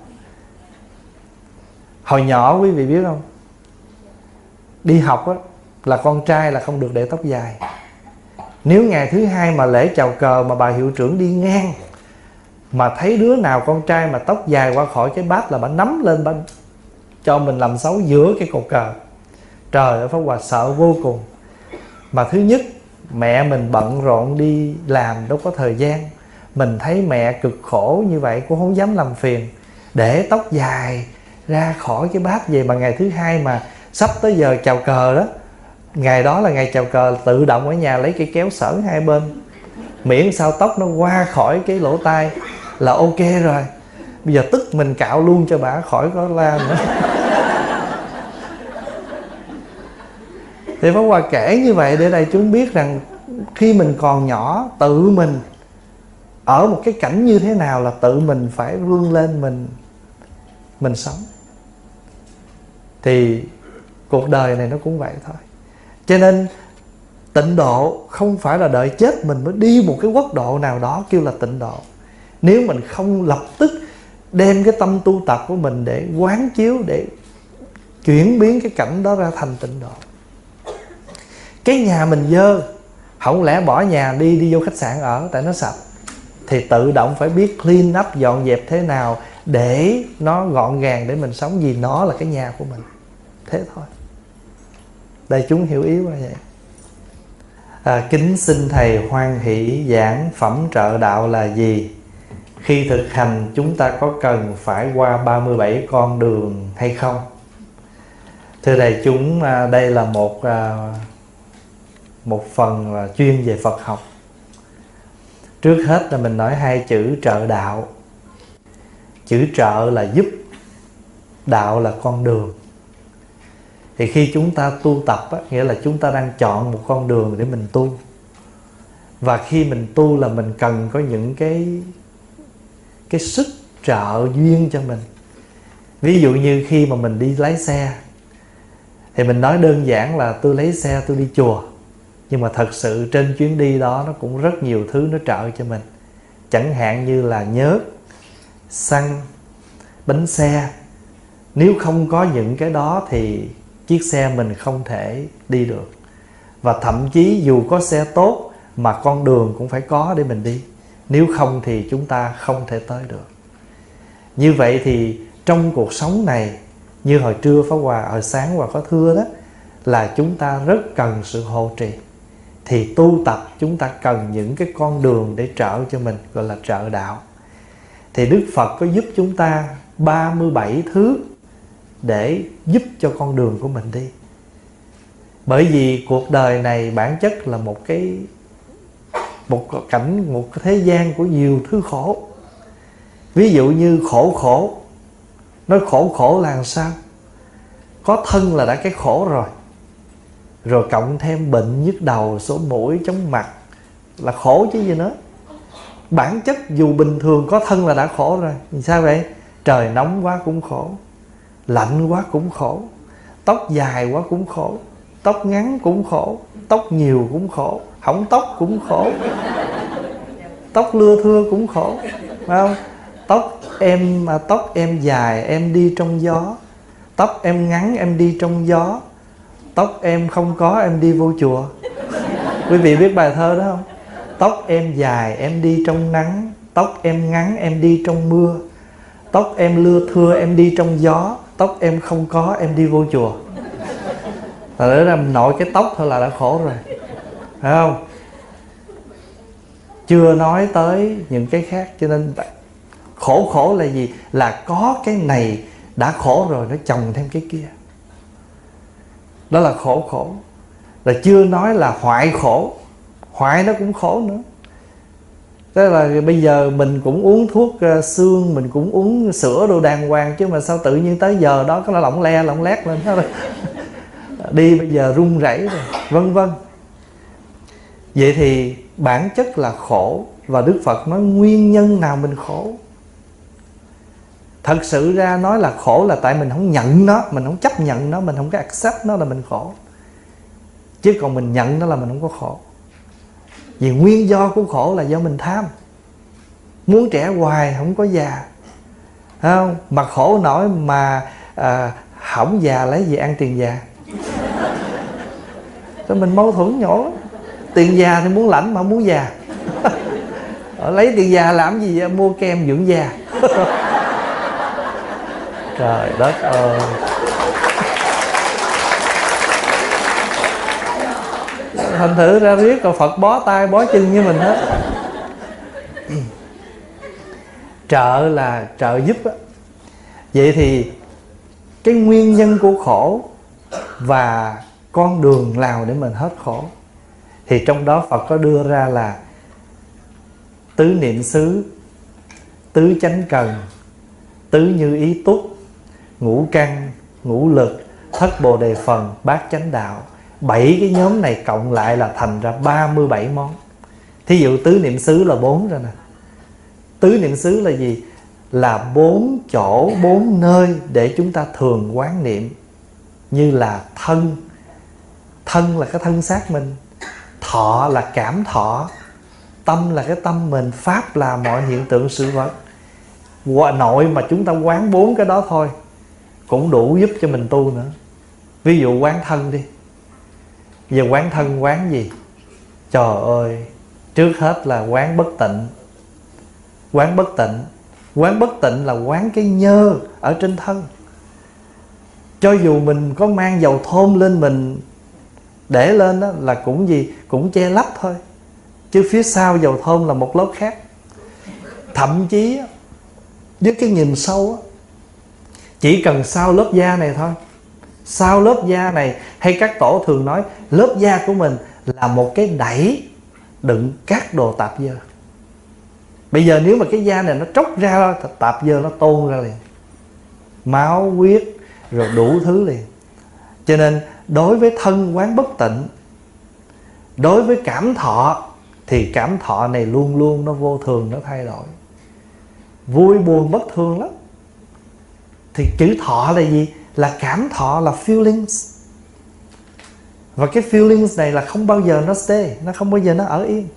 Hồi nhỏ quý vị biết không, đi học á, là con trai là không được để tóc dài. Nếu ngày thứ hai mà lễ chào cờ mà bà hiệu trưởng đi ngang mà thấy đứa nào con trai mà tóc dài qua khỏi cái bát là bà nắm lên, bà cho mình làm xấu giữa cái cột cờ. Trời ơi, Pháp Hòa sợ vô cùng. Mà thứ nhất, mẹ mình bận rộn đi làm đâu có thời gian. Mình thấy mẹ cực khổ như vậy cũng không dám làm phiền, để tóc dài ra khỏi cái bát về. Mà ngày thứ hai mà sắp tới giờ chào cờ đó, ngày đó là ngày chào cờ, tự động ở nhà lấy cây kéo xở hai bên, miễn sao tóc nó qua khỏi cái lỗ tai là ok rồi. Bây giờ tức mình cạo luôn cho bà khỏi có la nữa. Thì Pháp Hòa kể như vậy để đại chúng biết rằng khi mình còn nhỏ, tự mình ở một cái cảnh như thế nào là tự mình phải vươn lên, mình mình sống. Thì cuộc đời này nó cũng vậy thôi. Cho nên tịnh độ không phải là đợi chết mình mới đi một cái quốc độ nào đó kêu là tịnh độ. Nếu mình không lập tức đem cái tâm tu tập của mình để quán chiếu, để chuyển biến cái cảnh đó ra thành tịnh độ. Cái nhà mình dơ, không lẽ bỏ nhà đi đi vô khách sạn ở tại nó sạch, thì tự động phải biết clean up, dọn dẹp thế nào để nó gọn gàng để mình sống, vì nó là cái nhà của mình. Thế thôi. Đây chúng hiểu ý quá vậy. À, kính xin Thầy hoan hỷ giảng phẩm trợ đạo là gì? Khi thực hành chúng ta có cần phải qua ba mươi bảy con đường hay không? Thưa đại chúng, đây là một một phần là chuyên về Phật học. Trước hết là mình nói hai chữ trợ đạo. Chữ trợ là giúp, đạo là con đường. Thì khi chúng ta tu tập á, nghĩa là chúng ta đang chọn một con đường để mình tu. Và khi mình tu là mình cần có những cái cái sức trợ duyên cho mình. Ví dụ như khi mà mình đi lái xe, thì mình nói đơn giản là tôi lấy xe tôi đi chùa, nhưng mà thật sự trên chuyến đi đó nó cũng rất nhiều thứ nó trợ cho mình. Chẳng hạn như là nhớt, xăng, bánh xe. Nếu không có những cái đó thì chiếc xe mình không thể đi được. Và thậm chí dù có xe tốt mà con đường cũng phải có để mình đi. Nếu không thì chúng ta không thể tới được. Như vậy thì trong cuộc sống này, như hồi trưa Pháp Hòa, hồi sáng Hòa có thưa đó, là chúng ta rất cần sự hộ trì. Thì tu tập chúng ta cần những cái con đường để trợ cho mình, gọi là trợ đạo. Thì Đức Phật có giúp chúng ta ba mươi bảy thứ để giúp cho con đường của mình đi. Bởi vì cuộc đời này bản chất là một cái một cảnh, một cái thế gian của nhiều thứ khổ. Ví dụ như khổ khổ, nói khổ khổ là làm sao? Có thân là đã cái khổ rồi, rồi cộng thêm bệnh nhức đầu, sổ mũi, chóng mặt là khổ chứ gì nữa. Bản chất dù bình thường có thân là đã khổ rồi. Sao vậy? Trời nóng quá cũng khổ, lạnh quá cũng khổ, tóc dài quá cũng khổ, tóc ngắn cũng khổ, tóc nhiều cũng khổ, hỏng tóc cũng khổ, tóc lưa thưa cũng khổ, phải không? Tóc em à, tóc em dài em đi trong gió, tóc em ngắn em đi trong gió, tóc em không có em đi vô chùa. Quý vị biết bài thơ đó không? Tóc em dài em đi trong nắng, tóc em ngắn em đi trong mưa, tóc em lưa thưa em đi trong gió, tóc em không có em đi vô chùa. Là để ra nội cái tóc thôi là đã khổ rồi, phải không? Chưa nói tới những cái khác. Cho nên khổ khổ là gì? Là có cái này đã khổ rồi, nó chồng thêm cái kia. Đó là khổ khổ. Là chưa nói là hoại khổ. Hoại nó cũng khổ nữa. Tức là bây giờ mình cũng uống thuốc uh, xương, mình cũng uống sữa đồ đàng hoàng, chứ mà sao tự nhiên tới giờ đó có nó lỏng le lỏng lét lên hết rồi. Đi bây giờ run rẩy rồi, vân vân. Vậy thì bản chất là khổ. Và Đức Phật nói nguyên nhân nào mình khổ. Thật sự ra nói là khổ là tại mình không nhận nó, mình không chấp nhận nó, mình không có accept nó là mình khổ. Chứ còn mình nhận nó là mình không có khổ. Vì nguyên do của khổ là do mình tham. Muốn trẻ hoài không có già, thấy không? Mà khổ nổi mà à, hỏng già lấy gì ăn tiền già. Cho mình mâu thuẫn nhỏ. Tiền già thì muốn lãnh mà không muốn già. Lấy tiền già làm gì vậy? Mua kem dưỡng da. Trời đất ơi. Thành thử ra riết rồi Phật bó tay bó chân với mình hết. Trợ là trợ giúp á. Vậy thì cái nguyên nhân của khổ và con đường nào để mình hết khổ, thì trong đó Phật có đưa ra là tứ niệm xứ, tứ chánh cần, tứ như ý túc, ngũ căn, ngũ lực, thất bồ đề phần, bát chánh đạo. Bảy cái nhóm này cộng lại là thành ra ba mươi bảy món. Thí dụ tứ niệm xứ là bốn rồi nè. Tứ niệm xứ là gì? Là bốn chỗ, bốn nơi để chúng ta thường quán niệm. Như là thân. Thân là cái thân xác mình. Thọ là cảm thọ. Tâm là cái tâm mình. Pháp là mọi hiện tượng sự vật. Qua nội mà chúng ta quán bốn cái đó thôi cũng đủ giúp cho mình tu nữa. Ví dụ quán thân đi. Giờ quán thân quán gì? Trời ơi, trước hết là quán bất tịnh. Quán bất tịnh. Quán bất tịnh là quán cái nhơ ở trên thân. Cho dù mình có mang dầu thơm lên mình để lên đó, là cũng gì? Cũng che lấp thôi. Chứ phía sau dầu thơm là một lớp khác. Thậm chí với cái nhìn sâu á, chỉ cần sau lớp da này thôi. Sau lớp da này, hay các tổ thường nói lớp da của mình là một cái đẩy đựng các đồ tạp dơ. Bây giờ nếu mà cái da này nó tróc ra, tạp dơ nó tôn ra liền, máu, huyết, rồi đủ thứ liền. Cho nên đối với thân quán bất tịnh. Đối với cảm thọ thì cảm thọ này luôn luôn nó vô thường, nó thay đổi. Vui buồn bất thường lắm. Thì chữ thọ là gì? Là cảm thọ, là feelings. Và cái feelings này là không bao giờ nó stay, nó không bao giờ nó ở yên.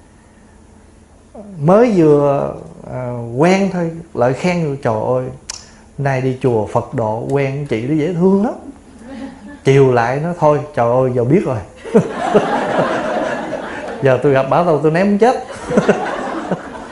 Mới vừa uh, quen thôi, lợi khen rồi, trời ơi, nay đi chùa Phật độ quen chị nó dễ thương lắm. Chiều lại nó thôi, trời ơi, giờ biết rồi. Giờ tôi gặp bảo tôi tôi ném chết.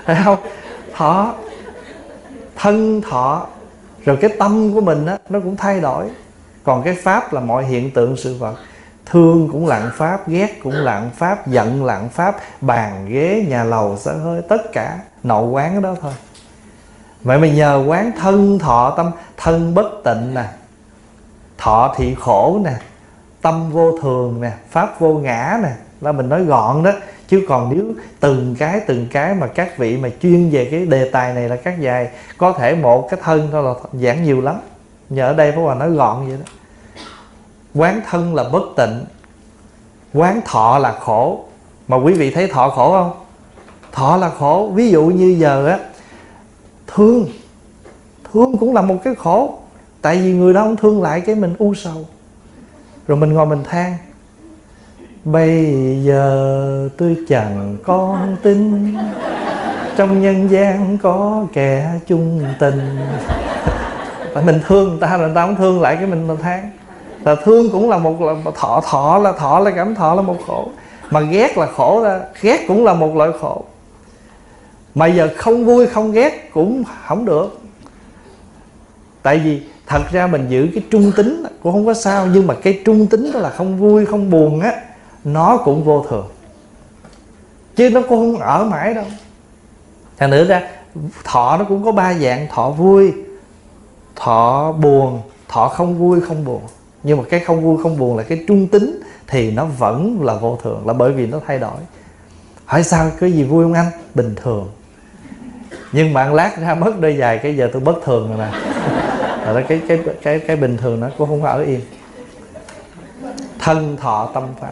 Thấy không? Thọ, thân thọ, rồi cái tâm của mình á nó cũng thay đổi. Còn cái pháp là mọi hiện tượng sự vật. Thương cũng lặng pháp, ghét cũng lặng pháp, giận lặng pháp, bàn ghế nhà lầu xả hơi, tất cả nội quán đó thôi. Vậy mà nhờ quán thân thọ tâm, thân bất tịnh nè, thọ thị khổ nè, tâm vô thường nè, pháp vô ngã nè, là mình nói gọn đó. Chứ còn nếu từng cái từng cái mà các vị mà chuyên về cái đề tài này là các dài, có thể một cái thân thôi là giảng nhiều lắm. Nhờ ở đây Pháp Hòa nói gọn vậy đó. Quán thân là bất tịnh, quán thọ là khổ. Mà quý vị thấy thọ khổ không? Thọ là khổ. Ví dụ như giờ á, thương, thương cũng là một cái khổ. Tại vì người đó không thương lại, cái mình u sầu, rồi mình ngồi mình than, bây giờ tôi chẳng con tin trong nhân gian có kẻ chung tình. Tại mình thương người ta, người ta không thương lại, cái mình mình than. Là thương cũng là một là thọ, thọ là thọ là cảm thọ là một khổ. Mà ghét là khổ ra, ghét cũng là một loại khổ. Mà giờ không vui không ghét cũng không được. Tại vì thật ra mình giữ cái trung tính cũng không có sao. Nhưng mà cái trung tính đó là không vui không buồn á, nó cũng vô thường, chứ nó cũng không ở mãi đâu. Thành nữa ra thọ nó cũng có ba dạng: thọ vui, thọ buồn, thọ không vui không buồn. Nhưng mà cái không vui không buồn là cái trung tính, thì nó vẫn là vô thường, là bởi vì nó thay đổi. Hỏi sao cái gì vui không anh? Bình thường. Nhưng mà lát ra mất đôi giày cái giờ tôi bất thường rồi nè. Rồi cái, cái, cái, cái bình thường nó cũng không có ở yên. Thân thọ tâm pháp.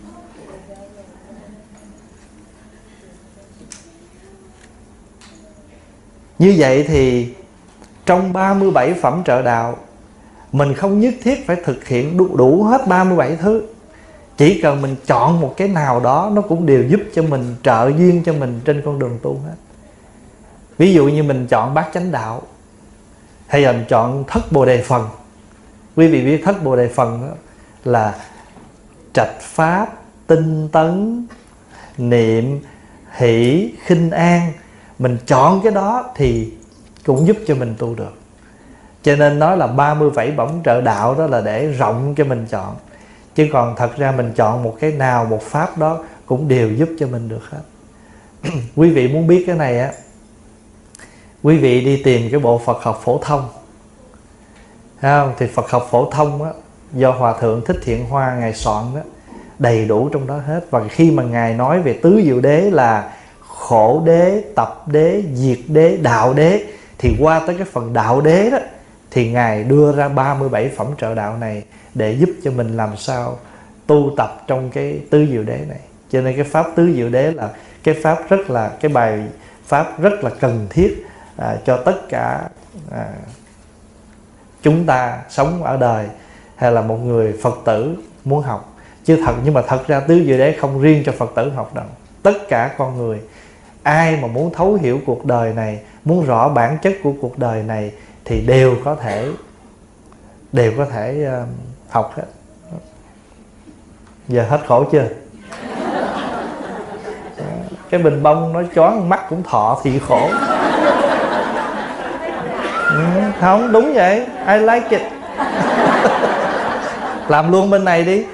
Như vậy thì trong ba mươi bảy phẩm trợ đạo, mình không nhất thiết phải thực hiện đủ, đủ hết ba mươi bảy thứ. Chỉ cần mình chọn một cái nào đó, nó cũng đều giúp cho mình, trợ duyên cho mình trên con đường tu hết. Ví dụ như mình chọn bát chánh đạo, hay là mình chọn thất bồ đề phần. Quý vị biết thất bồ đề phần đó là trạch pháp, tinh tấn, niệm, hỷ, khinh an. Mình chọn cái đó thì cũng giúp cho mình tu được. Cho nên nói là ba mươi bảy bổng trợ đạo đó là để rộng cho mình chọn. Chứ còn thật ra mình chọn một cái nào, một pháp đó cũng đều giúp cho mình được hết. Quý vị muốn biết cái này á, quý vị đi tìm cái bộ Phật học phổ thông. Thấy không? Thì Phật học phổ thông á, do Hòa Thượng Thích Thiện Hoa Ngài soạn đó, đầy đủ trong đó hết. Và khi mà Ngài nói về tứ diệu đế là khổ đế, tập đế, diệt đế, đạo đế, thì qua tới cái phần đạo đế đó, thì Ngài đưa ra ba mươi bảy phẩm trợ đạo này để giúp cho mình làm sao tu tập trong cái tứ diệu đế này. Cho nên cái pháp tứ diệu đế là cái pháp rất là, cái bài pháp rất là cần thiết à, cho tất cả à, chúng ta sống ở đời, hay là một người Phật tử muốn học. Chứ thật, nhưng mà thật ra tứ diệu đế không riêng cho Phật tử học đâu. Tất cả con người, ai mà muốn thấu hiểu cuộc đời này, muốn rõ bản chất của cuộc đời này, thì đều có thể đều có thể uh, học hết. Giờ hết khổ chưa? Cái bình bông nó choáng mắt cũng thọ thì khổ. Ừ, không, đúng vậy. I like it. Làm luôn bên này đi.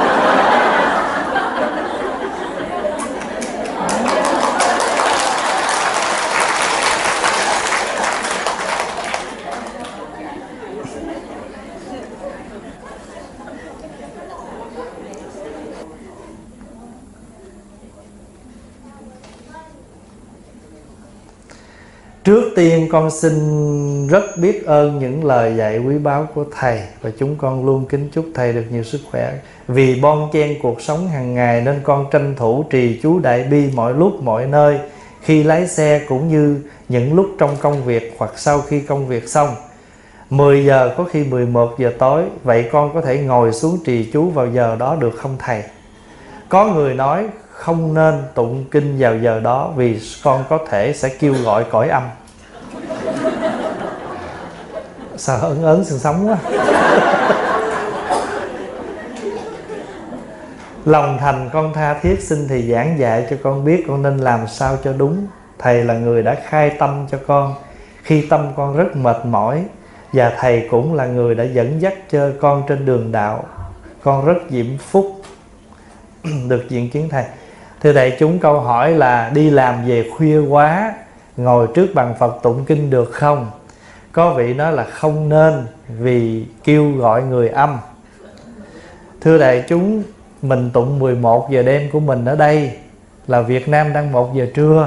Trước tiên con xin rất biết ơn những lời dạy quý báu của Thầy, và chúng con luôn kính chúc Thầy được nhiều sức khỏe. Vì bon chen cuộc sống hàng ngày nên con tranh thủ trì chú Đại Bi mọi lúc mọi nơi, khi lái xe cũng như những lúc trong công việc hoặc sau khi công việc xong. mười giờ có khi mười một giờ tối, vậy con có thể ngồi xuống trì chú vào giờ đó được không Thầy? Có người nói không nên tụng kinh vào giờ đó vì con có thể sẽ kêu gọi cõi âm. Sao ớn ớn sừng sống quá. Lòng thành con tha thiết xin Thầy giảng dạy cho con biết con nên làm sao cho đúng. Thầy là người đã khai tâm cho con khi tâm con rất mệt mỏi, và Thầy cũng là người đã dẫn dắt cho con trên đường đạo. Con rất diễm phúc được diện kiến Thầy. Thưa đại chúng, câu hỏi là đi làm về khuya quá, ngồi trước bàn Phật tụng kinh được không? Có vị nói là không nên, vì kêu gọi người âm. Thưa đại chúng, mình tụng mười một giờ đêm của mình ở đây là Việt Nam đang một giờ trưa,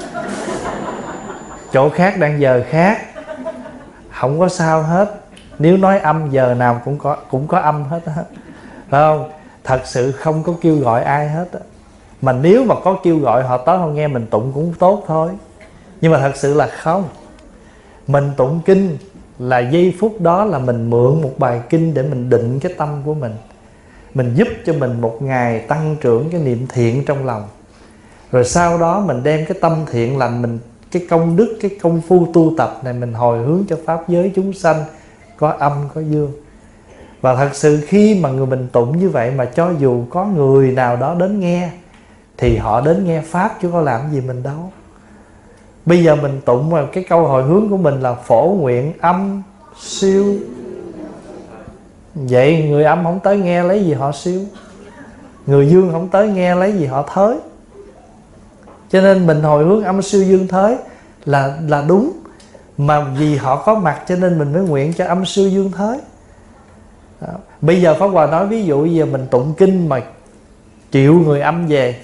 chỗ khác đang giờ khác, không có sao hết. Nếu nói âm giờ nào cũng có cũng có âm hết á, phải không? Thật sự không có kêu gọi ai hết á. Mà nếu mà có kêu gọi họ tới họ nghe mình tụng cũng tốt thôi, nhưng mà thật sự là không. Mình tụng kinh là giây phút đó là mình mượn một bài kinh để mình định cái tâm của mình, mình giúp cho mình một ngày tăng trưởng cái niệm thiện trong lòng. Rồi sau đó mình đem cái tâm thiện lành, mình cái công đức, cái công phu tu tập này mình hồi hướng cho pháp giới chúng sanh, có âm có dương. Và thật sự khi mà người mình tụng như vậy, mà cho dù có người nào đó đến nghe thì họ đến nghe pháp chứ có làm gì mình đâu. Bây giờ mình tụng mà cái câu hồi hướng của mình là phổ nguyện âm siêu, vậy người âm không tới nghe lấy gì họ siêu, người dương không tới nghe lấy gì họ thới. Cho nên mình hồi hướng âm siêu dương thới là là đúng. Mà vì họ có mặt cho nên mình mới nguyện cho âm siêu dương thới. Đó. Bây giờ Pháp Hòa nói ví dụ giờ mình tụng kinh mà triệu người âm về,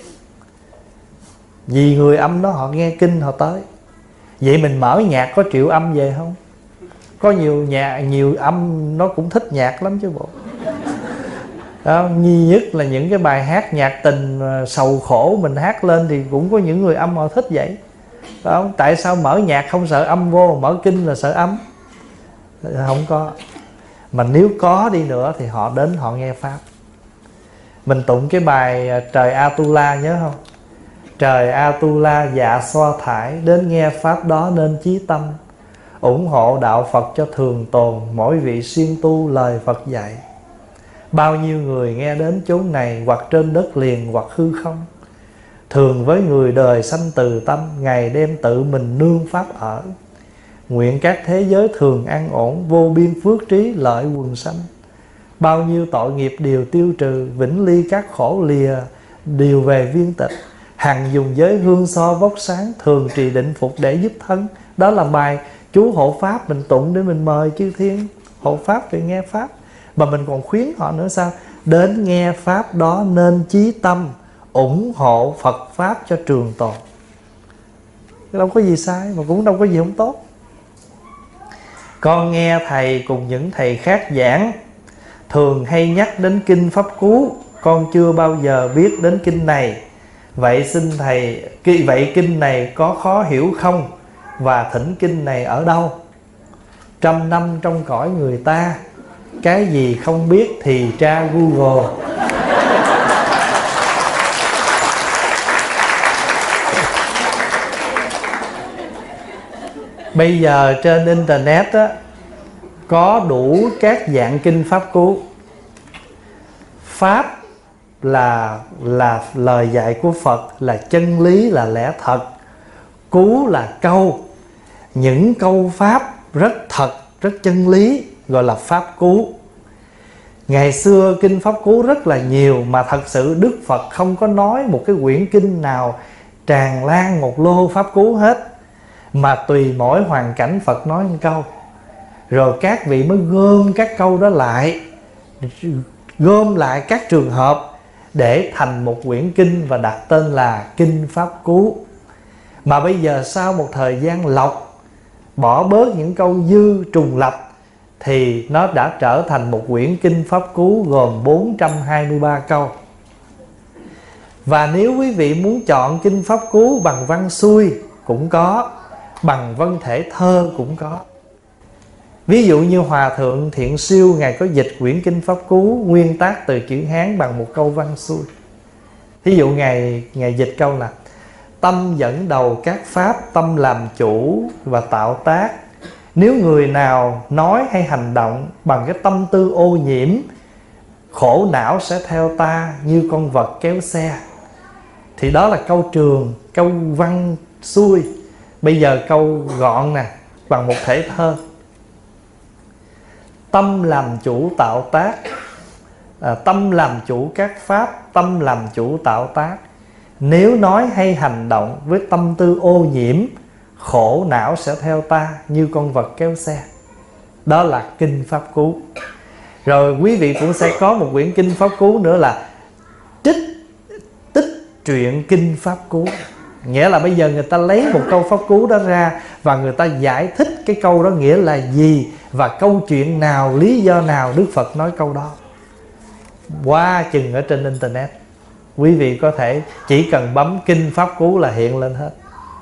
vì người âm đó họ nghe kinh họ tới. Vậy mình mở nhạc có triệu âm về không? Có nhiều nhạc, nhiều âm nó cũng thích nhạc lắm chứ bộ. Đó, nhi nhất là những cái bài hát nhạc tình sầu khổ mình hát lên thì cũng có những người âm họ thích vậy. Đó, tại sao mở nhạc không sợ âm vô, mở kinh là sợ âm? Không có. Mà nếu có đi nữa thì họ đến họ nghe pháp. Mình tụng cái bài Trời Atula nhớ không? Trời Atula dạ xoa thải, đến nghe pháp đó nên chí tâm, ủng hộ đạo Phật cho thường tồn, mỗi vị siêng tu lời Phật dạy. Bao nhiêu người nghe đến chốn này, hoặc trên đất liền hoặc hư không, thường với người đời sanh từ tâm, ngày đêm tự mình nương pháp ở. Nguyện các thế giới thường an ổn, vô biên phước trí lợi quần sanh. Bao nhiêu tội nghiệp đều tiêu trừ, vĩnh ly các khổ lìa đều về viên tịch. Hằng dùng giới hương so vóc sáng, thường trì định phục để giúp thân. Đó là bài chú hộ pháp mình tụng để mình mời chư thiên hộ pháp để nghe pháp. Mà mình còn khuyến họ nữa sao? Đến nghe pháp đó nên chí tâm, ủng hộ Phật pháp cho trường tồn. Đâu có gì sai, mà cũng đâu có gì không tốt. Con nghe thầy cùng những thầy khác giảng, thường hay nhắc đến kinh Pháp Cú, con chưa bao giờ biết đến kinh này. Vậy xin thầy, vậy kinh này có khó hiểu không? Và thỉnh kinh này ở đâu? Trăm năm trong cõi người ta, cái gì không biết thì tra Google. Bây giờ trên internet á, có đủ các dạng kinh Pháp Cú. Pháp là là lời dạy của Phật, là chân lý, là lẽ thật. Cú là câu, những câu pháp rất thật, rất chân lý, gọi là Pháp Cú. Ngày xưa kinh Pháp Cú rất là nhiều, mà thật sự Đức Phật không có nói một cái quyển kinh nào tràn lan một lô Pháp Cú hết, mà tùy mỗi hoàn cảnh Phật nói một câu, rồi các vị mới gom các câu đó lại, gom lại các trường hợp để thành một quyển kinh và đặt tên là Kinh Pháp Cú. Mà bây giờ sau một thời gian lọc, bỏ bớt những câu dư trùng lặp, thì nó đã trở thành một quyển kinh Pháp Cú gồm bốn trăm hai mươi ba câu. Và nếu quý vị muốn chọn kinh Pháp Cú bằng văn xuôi cũng có, bằng văn thể thơ cũng có. Ví dụ như Hòa Thượng Thiện Siêu, Ngài có dịch quyển kinh Pháp Cú nguyên tác từ chữ Hán bằng một câu văn xuôi. Thí dụ Ngài, Ngài dịch câu là: tâm dẫn đầu các pháp, tâm làm chủ và tạo tác. Nếu người nào nói hay hành động bằng cái tâm tư ô nhiễm, khổ não sẽ theo ta như con vật kéo xe. Thì đó là câu trường, câu văn xuôi. Bây giờ câu gọn nè, bằng một thể thơ. Tâm làm chủ tạo tác, à, tâm làm chủ các pháp, tâm làm chủ tạo tác. Nếu nói hay hành động với tâm tư ô nhiễm, khổ não sẽ theo ta như con vật kéo xe. Đó là kinh Pháp Cú. Rồi quý vị cũng sẽ có một quyển kinh Pháp Cú nữa là trích tích truyện kinh Pháp Cú. Nghĩa là bây giờ người ta lấy một câu Pháp Cú đó ra và người ta giải thích cái câu đó nghĩa là gì, và câu chuyện nào, lý do nào Đức Phật nói câu đó. Qua chừng ở trên internet, quý vị có thể chỉ cần bấm kinh Pháp Cú là hiện lên hết.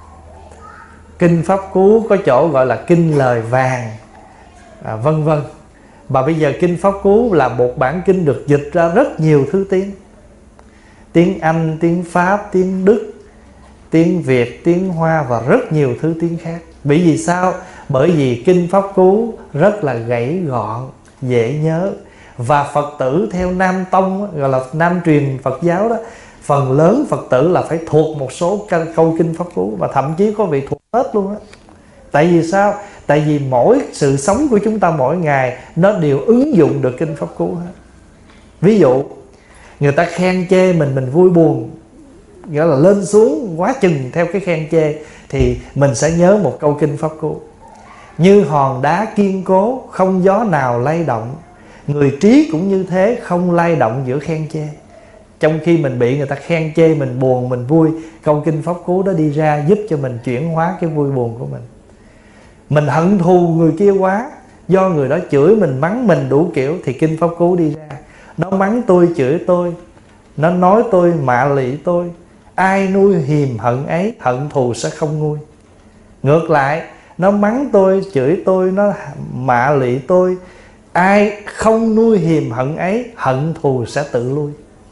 Kinh Pháp Cú có chỗ gọi là kinh lời vàng, à, vân vân. Và bây giờ kinh Pháp Cú là một bản kinh được dịch ra rất nhiều thứ tiếng. Tiếng Anh, tiếng Pháp, tiếng Đức, tiếng Việt, tiếng Hoa và rất nhiều thứ tiếng khác. Bởi vì sao? Bởi vì kinh Pháp Cú rất là gãy gọn, dễ nhớ. Và Phật tử theo Nam Tông, gọi là Nam truyền Phật giáo đó, phần lớn Phật tử là phải thuộc một số câu kinh Pháp Cú, và thậm chí có vị thuộc hết luôn á. Tại vì sao? Tại vì mỗi sự sống của chúng ta mỗi ngày nó đều ứng dụng được kinh Pháp Cú hết. Ví dụ người ta khen chê mình, mình vui buồn, nghĩa là lên xuống quá chừng theo cái khen chê, thì mình sẽ nhớ một câu kinh Pháp Cú. Như hòn đá kiên cố, không gió nào lay động, người trí cũng như thế, không lay động giữa khen chê. Trong khi mình bị người ta khen chê, mình buồn, mình vui, câu kinh Pháp Cú đó đi ra giúp cho mình chuyển hóa cái vui buồn của mình. Mình hận thù người kia quá, do người đó chửi mình, mắng mình đủ kiểu, thì kinh Pháp Cú đi ra. Nó mắng tôi, chửi tôi, nó nói tôi, mạ lị tôi, ai nuôi hiềm hận ấy, hận thù sẽ không nguôi. Ngược lại, nó mắng tôi, chửi tôi, nó mạ lị tôi, ai không nuôi hiềm hận ấy, hận thù sẽ tự lui.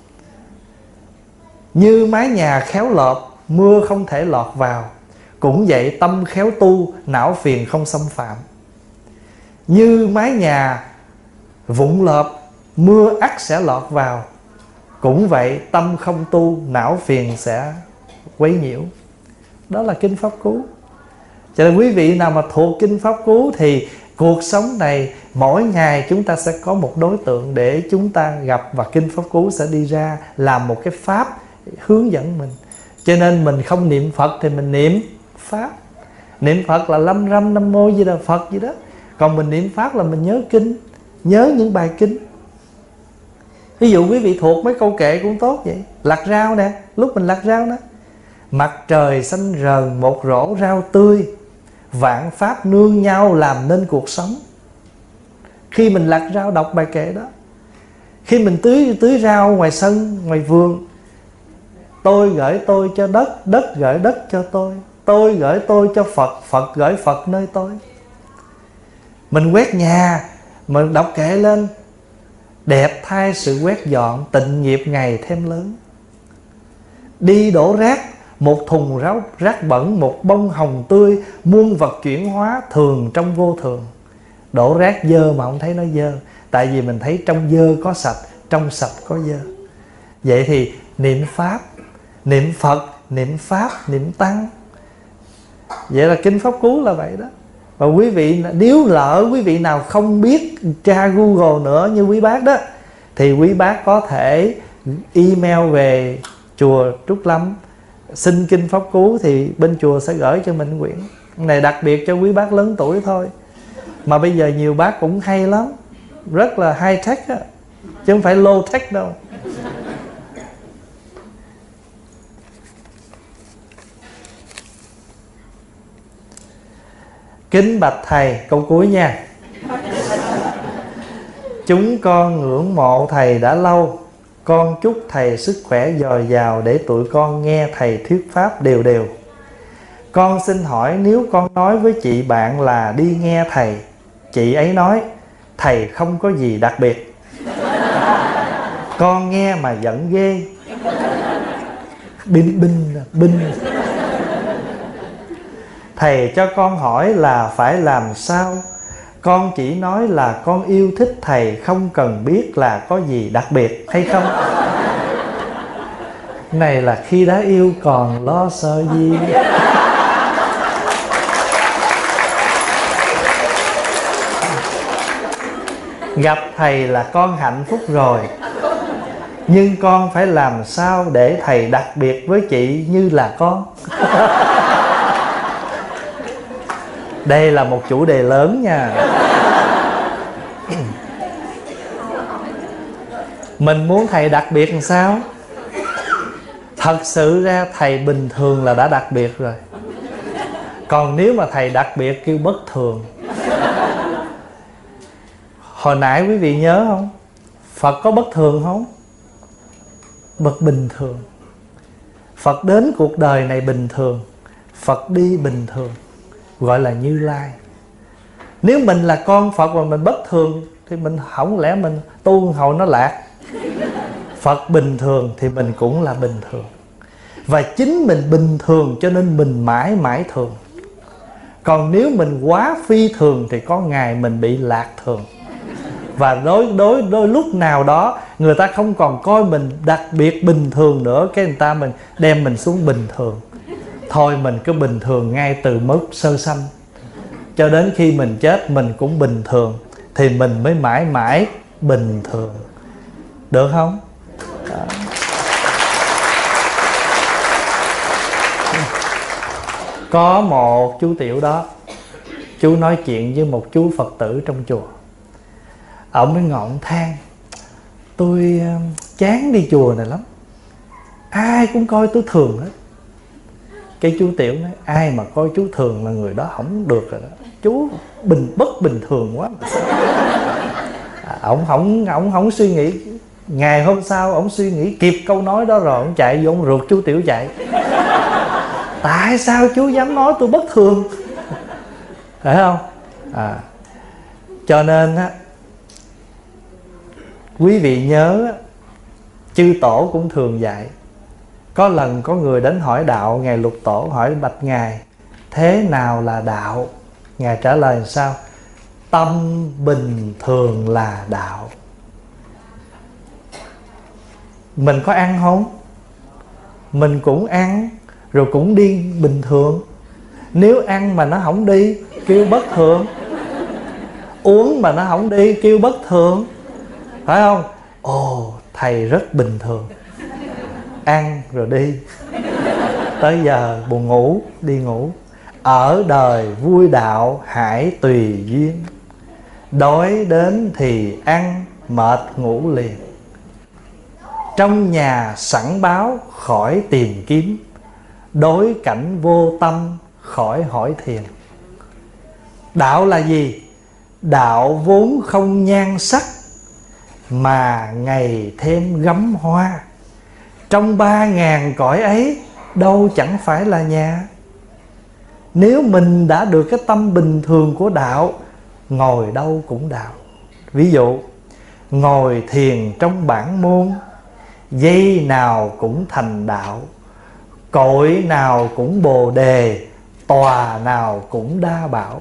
Như mái nhà khéo lợp, mưa không thể lọt vào, cũng vậy tâm khéo tu, não phiền không xâm phạm. Như mái nhà vụn lợp, mưa ắt sẽ lọt vào, cũng vậy tâm không tu, não phiền sẽ quấy nhiễu. Đó là kinh Pháp Cú. Cho nên quý vị nào mà thuộc kinh Pháp Cú thì cuộc sống này mỗi ngày chúng ta sẽ có một đối tượng để chúng ta gặp, và kinh Pháp Cú sẽ đi ra làm một cái pháp hướng dẫn mình. Cho nên mình không niệm Phật thì mình niệm Pháp. Niệm Phật là lâm râm nam mô gì đó Phật gì đó. Còn mình niệm Pháp là mình nhớ kinh, nhớ những bài kinh. Ví dụ quý vị thuộc mấy câu kệ cũng tốt vậy. Lặt rau nè, lúc mình lặt rau đó, mặt trời xanh rờn một rổ rau tươi, vạn pháp nương nhau làm nên cuộc sống. Khi mình lặt rau đọc bài kệ đó. Khi mình tưới tưới rau ngoài sân, ngoài vườn, tôi gửi tôi cho đất, đất gửi đất cho tôi, tôi gửi tôi cho Phật, Phật gửi Phật nơi tôi. Mình quét nhà, mình đọc kệ lên, đẹp thay sự quét dọn, tịnh nghiệp ngày thêm lớn. Đi đổ rác, một thùng rác, rác bẩn, một bông hồng tươi, muôn vật chuyển hóa, thường trong vô thường. Đổ rác dơ mà không thấy nó dơ, tại vì mình thấy trong dơ có sạch, trong sạch có dơ. Vậy thì niệm Pháp, niệm Phật, niệm Pháp, niệm Tăng. Vậy là kinh Pháp Cú là vậy đó. Và quý vị, nếu lỡ quý vị nào không biết tra Google nữa như quý bác đó, thì quý bác có thể email về chùa Trúc Lâm xin kinh Pháp Cú, thì bên chùa sẽ gửi cho mình quyển này đặc biệt cho quý bác lớn tuổi thôi. Mà bây giờ nhiều bác cũng hay lắm, rất là high tech á, chứ không phải low tech đâu. Kính bạch thầy, câu cuối nha. Chúng con ngưỡng mộ thầy đã lâu, con chúc thầy sức khỏe dồi dào để tụi con nghe thầy thuyết pháp đều đều. Con xin hỏi, nếu con nói với chị bạn là đi nghe thầy, chị ấy nói thầy không có gì đặc biệt, con nghe mà giận ghê. Binh binh binh Thầy cho con hỏi là phải làm sao? Con chỉ nói là con yêu thích thầy, không cần biết là có gì đặc biệt hay không. Này là khi đã yêu còn lo sợ gì. Gặp thầy là con hạnh phúc rồi, nhưng con phải làm sao để thầy đặc biệt với chị như là con. Đây là một chủ đề lớn nha. Mình muốn thầy đặc biệt làm sao? Thật sự ra thầy bình thường là đã đặc biệt rồi. Còn nếu mà thầy đặc biệt kêu bất thường. Hồi nãy quý vị nhớ không? Phật có bất thường không? Bậc bình thường. Phật đến cuộc đời này bình thường, Phật đi bình thường, gọi là Như Lai. Nếu mình là con Phật mà mình bất thường thì mình không lẽ mình tu hồi nó lạc. Phật bình thường thì mình cũng là bình thường. Và chính mình bình thường cho nên mình mãi mãi thường. Còn nếu mình quá phi thường thì có ngày mình bị lạc thường. Và đôi, đôi, đôi lúc nào đó người ta không còn coi mình đặc biệt bình thường nữa, cái người ta mình đem mình xuống bình thường. Thôi mình cứ bình thường ngay từ mức sơ sanh, cho đến khi mình chết mình cũng bình thường, thì mình mới mãi mãi bình thường. Được không? Đó. Có một chú Tiểu đó, chú nói chuyện với một chú Phật tử trong chùa. Ông mới ngọn than: tôi chán đi chùa này lắm, ai cũng coi tôi thường hết. Cái chú Tiểu nói: ai mà coi chú thường là người đó không được rồi đó. Chú bình bất bình thường quá mà sao? À, ông không ông không suy nghĩ. Ngày hôm sau ông suy nghĩ kịp câu nói đó rồi, ông chạy vô ông rượt chú Tiểu chạy. Tại sao chú dám nói tôi bất thường? Phải không? À, cho nên á, quý vị nhớ, chư tổ cũng thường dạy. Có lần có người đến hỏi đạo Ngài Lục Tổ, hỏi bạch Ngài: thế nào là đạo? Ngài trả lời sao? Tâm bình thường là đạo. Mình có ăn không? Mình cũng ăn, rồi cũng đi bình thường. Nếu ăn mà nó không đi, kêu bất thường. Uống mà nó không đi, kêu bất thường. Phải không? Ồ, thầy rất bình thường. Ăn rồi đi, tới giờ buồn ngủ, đi ngủ. Ở đời vui đạo hãy tùy duyên, đói đến thì ăn, mệt ngủ liền. Trong nhà sẵn báo khỏi tìm kiếm, đối cảnh vô tâm khỏi hỏi thiền. Đạo là gì? Đạo vốn không nhan sắc, mà ngày thêm gấm hoa. Trong ba ngàn cõi ấy, đâu chẳng phải là nhà. Nếu mình đã được cái tâm bình thường của đạo, ngồi đâu cũng đạo. Ví dụ, ngồi thiền trong bản môn, giây nào cũng thành đạo. Cội nào cũng bồ đề, tòa nào cũng đa bảo.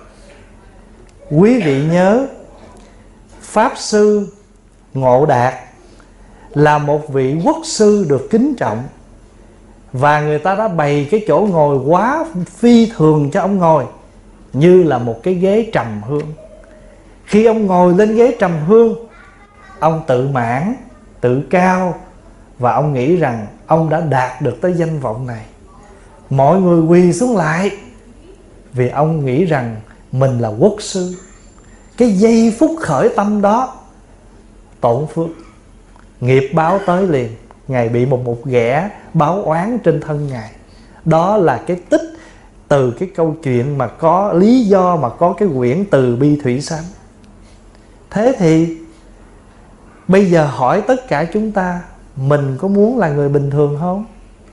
Quý vị nhớ, Pháp Sư Ngộ Đạt là một vị quốc sư được kính trọng, và người ta đã bày cái chỗ ngồi quá phi thường cho ông ngồi, như là một cái ghế trầm hương. Khi ông ngồi lên ghế trầm hương, ông tự mãn, tự cao, và ông nghĩ rằng ông đã đạt được tới danh vọng này. Mọi người quỳ xuống lại, vì ông nghĩ rằng mình là quốc sư. Cái giây phút khởi tâm đó, tổn phước, nghiệp báo tới liền. Ngài bị một một ghẻ báo oán trên thân Ngài. Đó là cái tích từ cái câu chuyện mà có lý do mà có cái quyển Từ Bi Thủy Sám. Thế thì bây giờ hỏi tất cả chúng ta, mình có muốn là người bình thường không?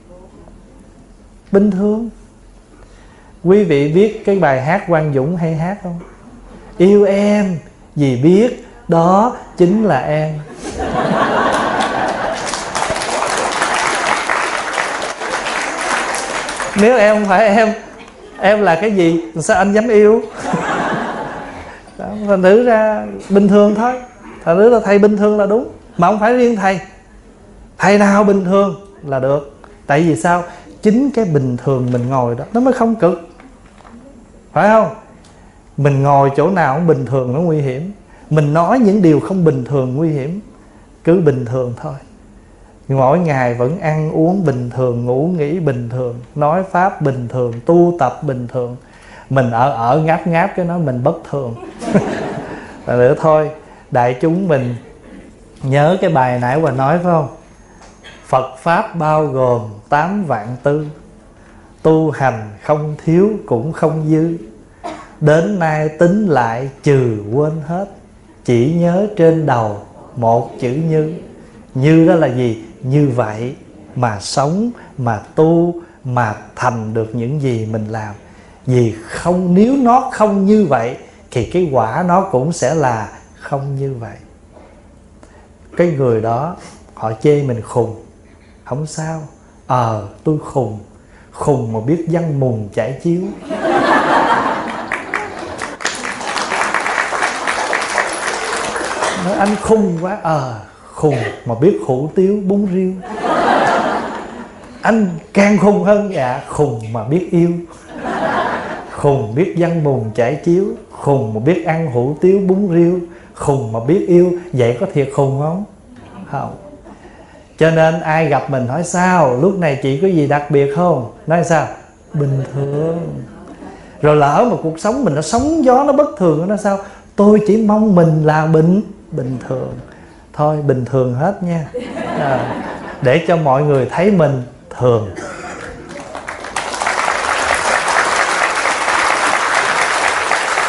Bình thường. Quý vị biết cái bài hát Quang Dũng hay hát không? Yêu em vì biết đó chính là em. Nếu em không phải em, em là cái gì? Sao anh dám yêu? Đó, thành thử ra bình thường thôi. Thành thử là thầy bình thường là đúng. Mà không phải riêng thầy, thầy nào bình thường là được. Tại vì sao? Chính cái bình thường mình ngồi đó nó mới không cực. Phải không? Mình ngồi chỗ nào cũng bình thường nó nguy hiểm. Mình nói những điều không bình thường, nguy hiểm. Cứ bình thường thôi. Mỗi ngày vẫn ăn uống bình thường, ngủ nghỉ bình thường, nói pháp bình thường, tu tập bình thường. Mình ở ở ngáp ngáp cái nói mình bất thường. Và nữa thôi, đại chúng mình nhớ cái bài nãy Hòa nói phải không? Phật Pháp bao gồm tám vạn tư, tu hành không thiếu cũng không dư. Đến nay tính lại trừ quên hết, chỉ nhớ trên đầu một chữ như. Như đó là gì? Như vậy mà sống, mà tu, mà thành được những gì mình làm. Vì không, nếu nó không như vậy thì cái quả nó cũng sẽ là không như vậy. Cái người đó họ chê mình khùng, không sao. Ờ tôi khùng, khùng mà biết văn mùng chải chiếu. Nói anh khùng quá. Ờ khùng mà biết hủ tiếu bún riêu. Anh càng khùng hơn. Dạ khùng mà biết yêu. Khùng biết văn mùng chải chiếu, khùng mà biết ăn hủ tiếu bún riêu, khùng mà biết yêu. Vậy có thiệt khùng không? Không. Cho nên ai gặp mình hỏi sao, lúc này chị có gì đặc biệt không? Nói sao? Bình thường. Rồi lỡ mà cuộc sống mình nó sóng gió, nó bất thường, nó sao? Tôi chỉ mong mình là bình bình thường. Thôi bình thường hết nha. À, để cho mọi người thấy mình thường.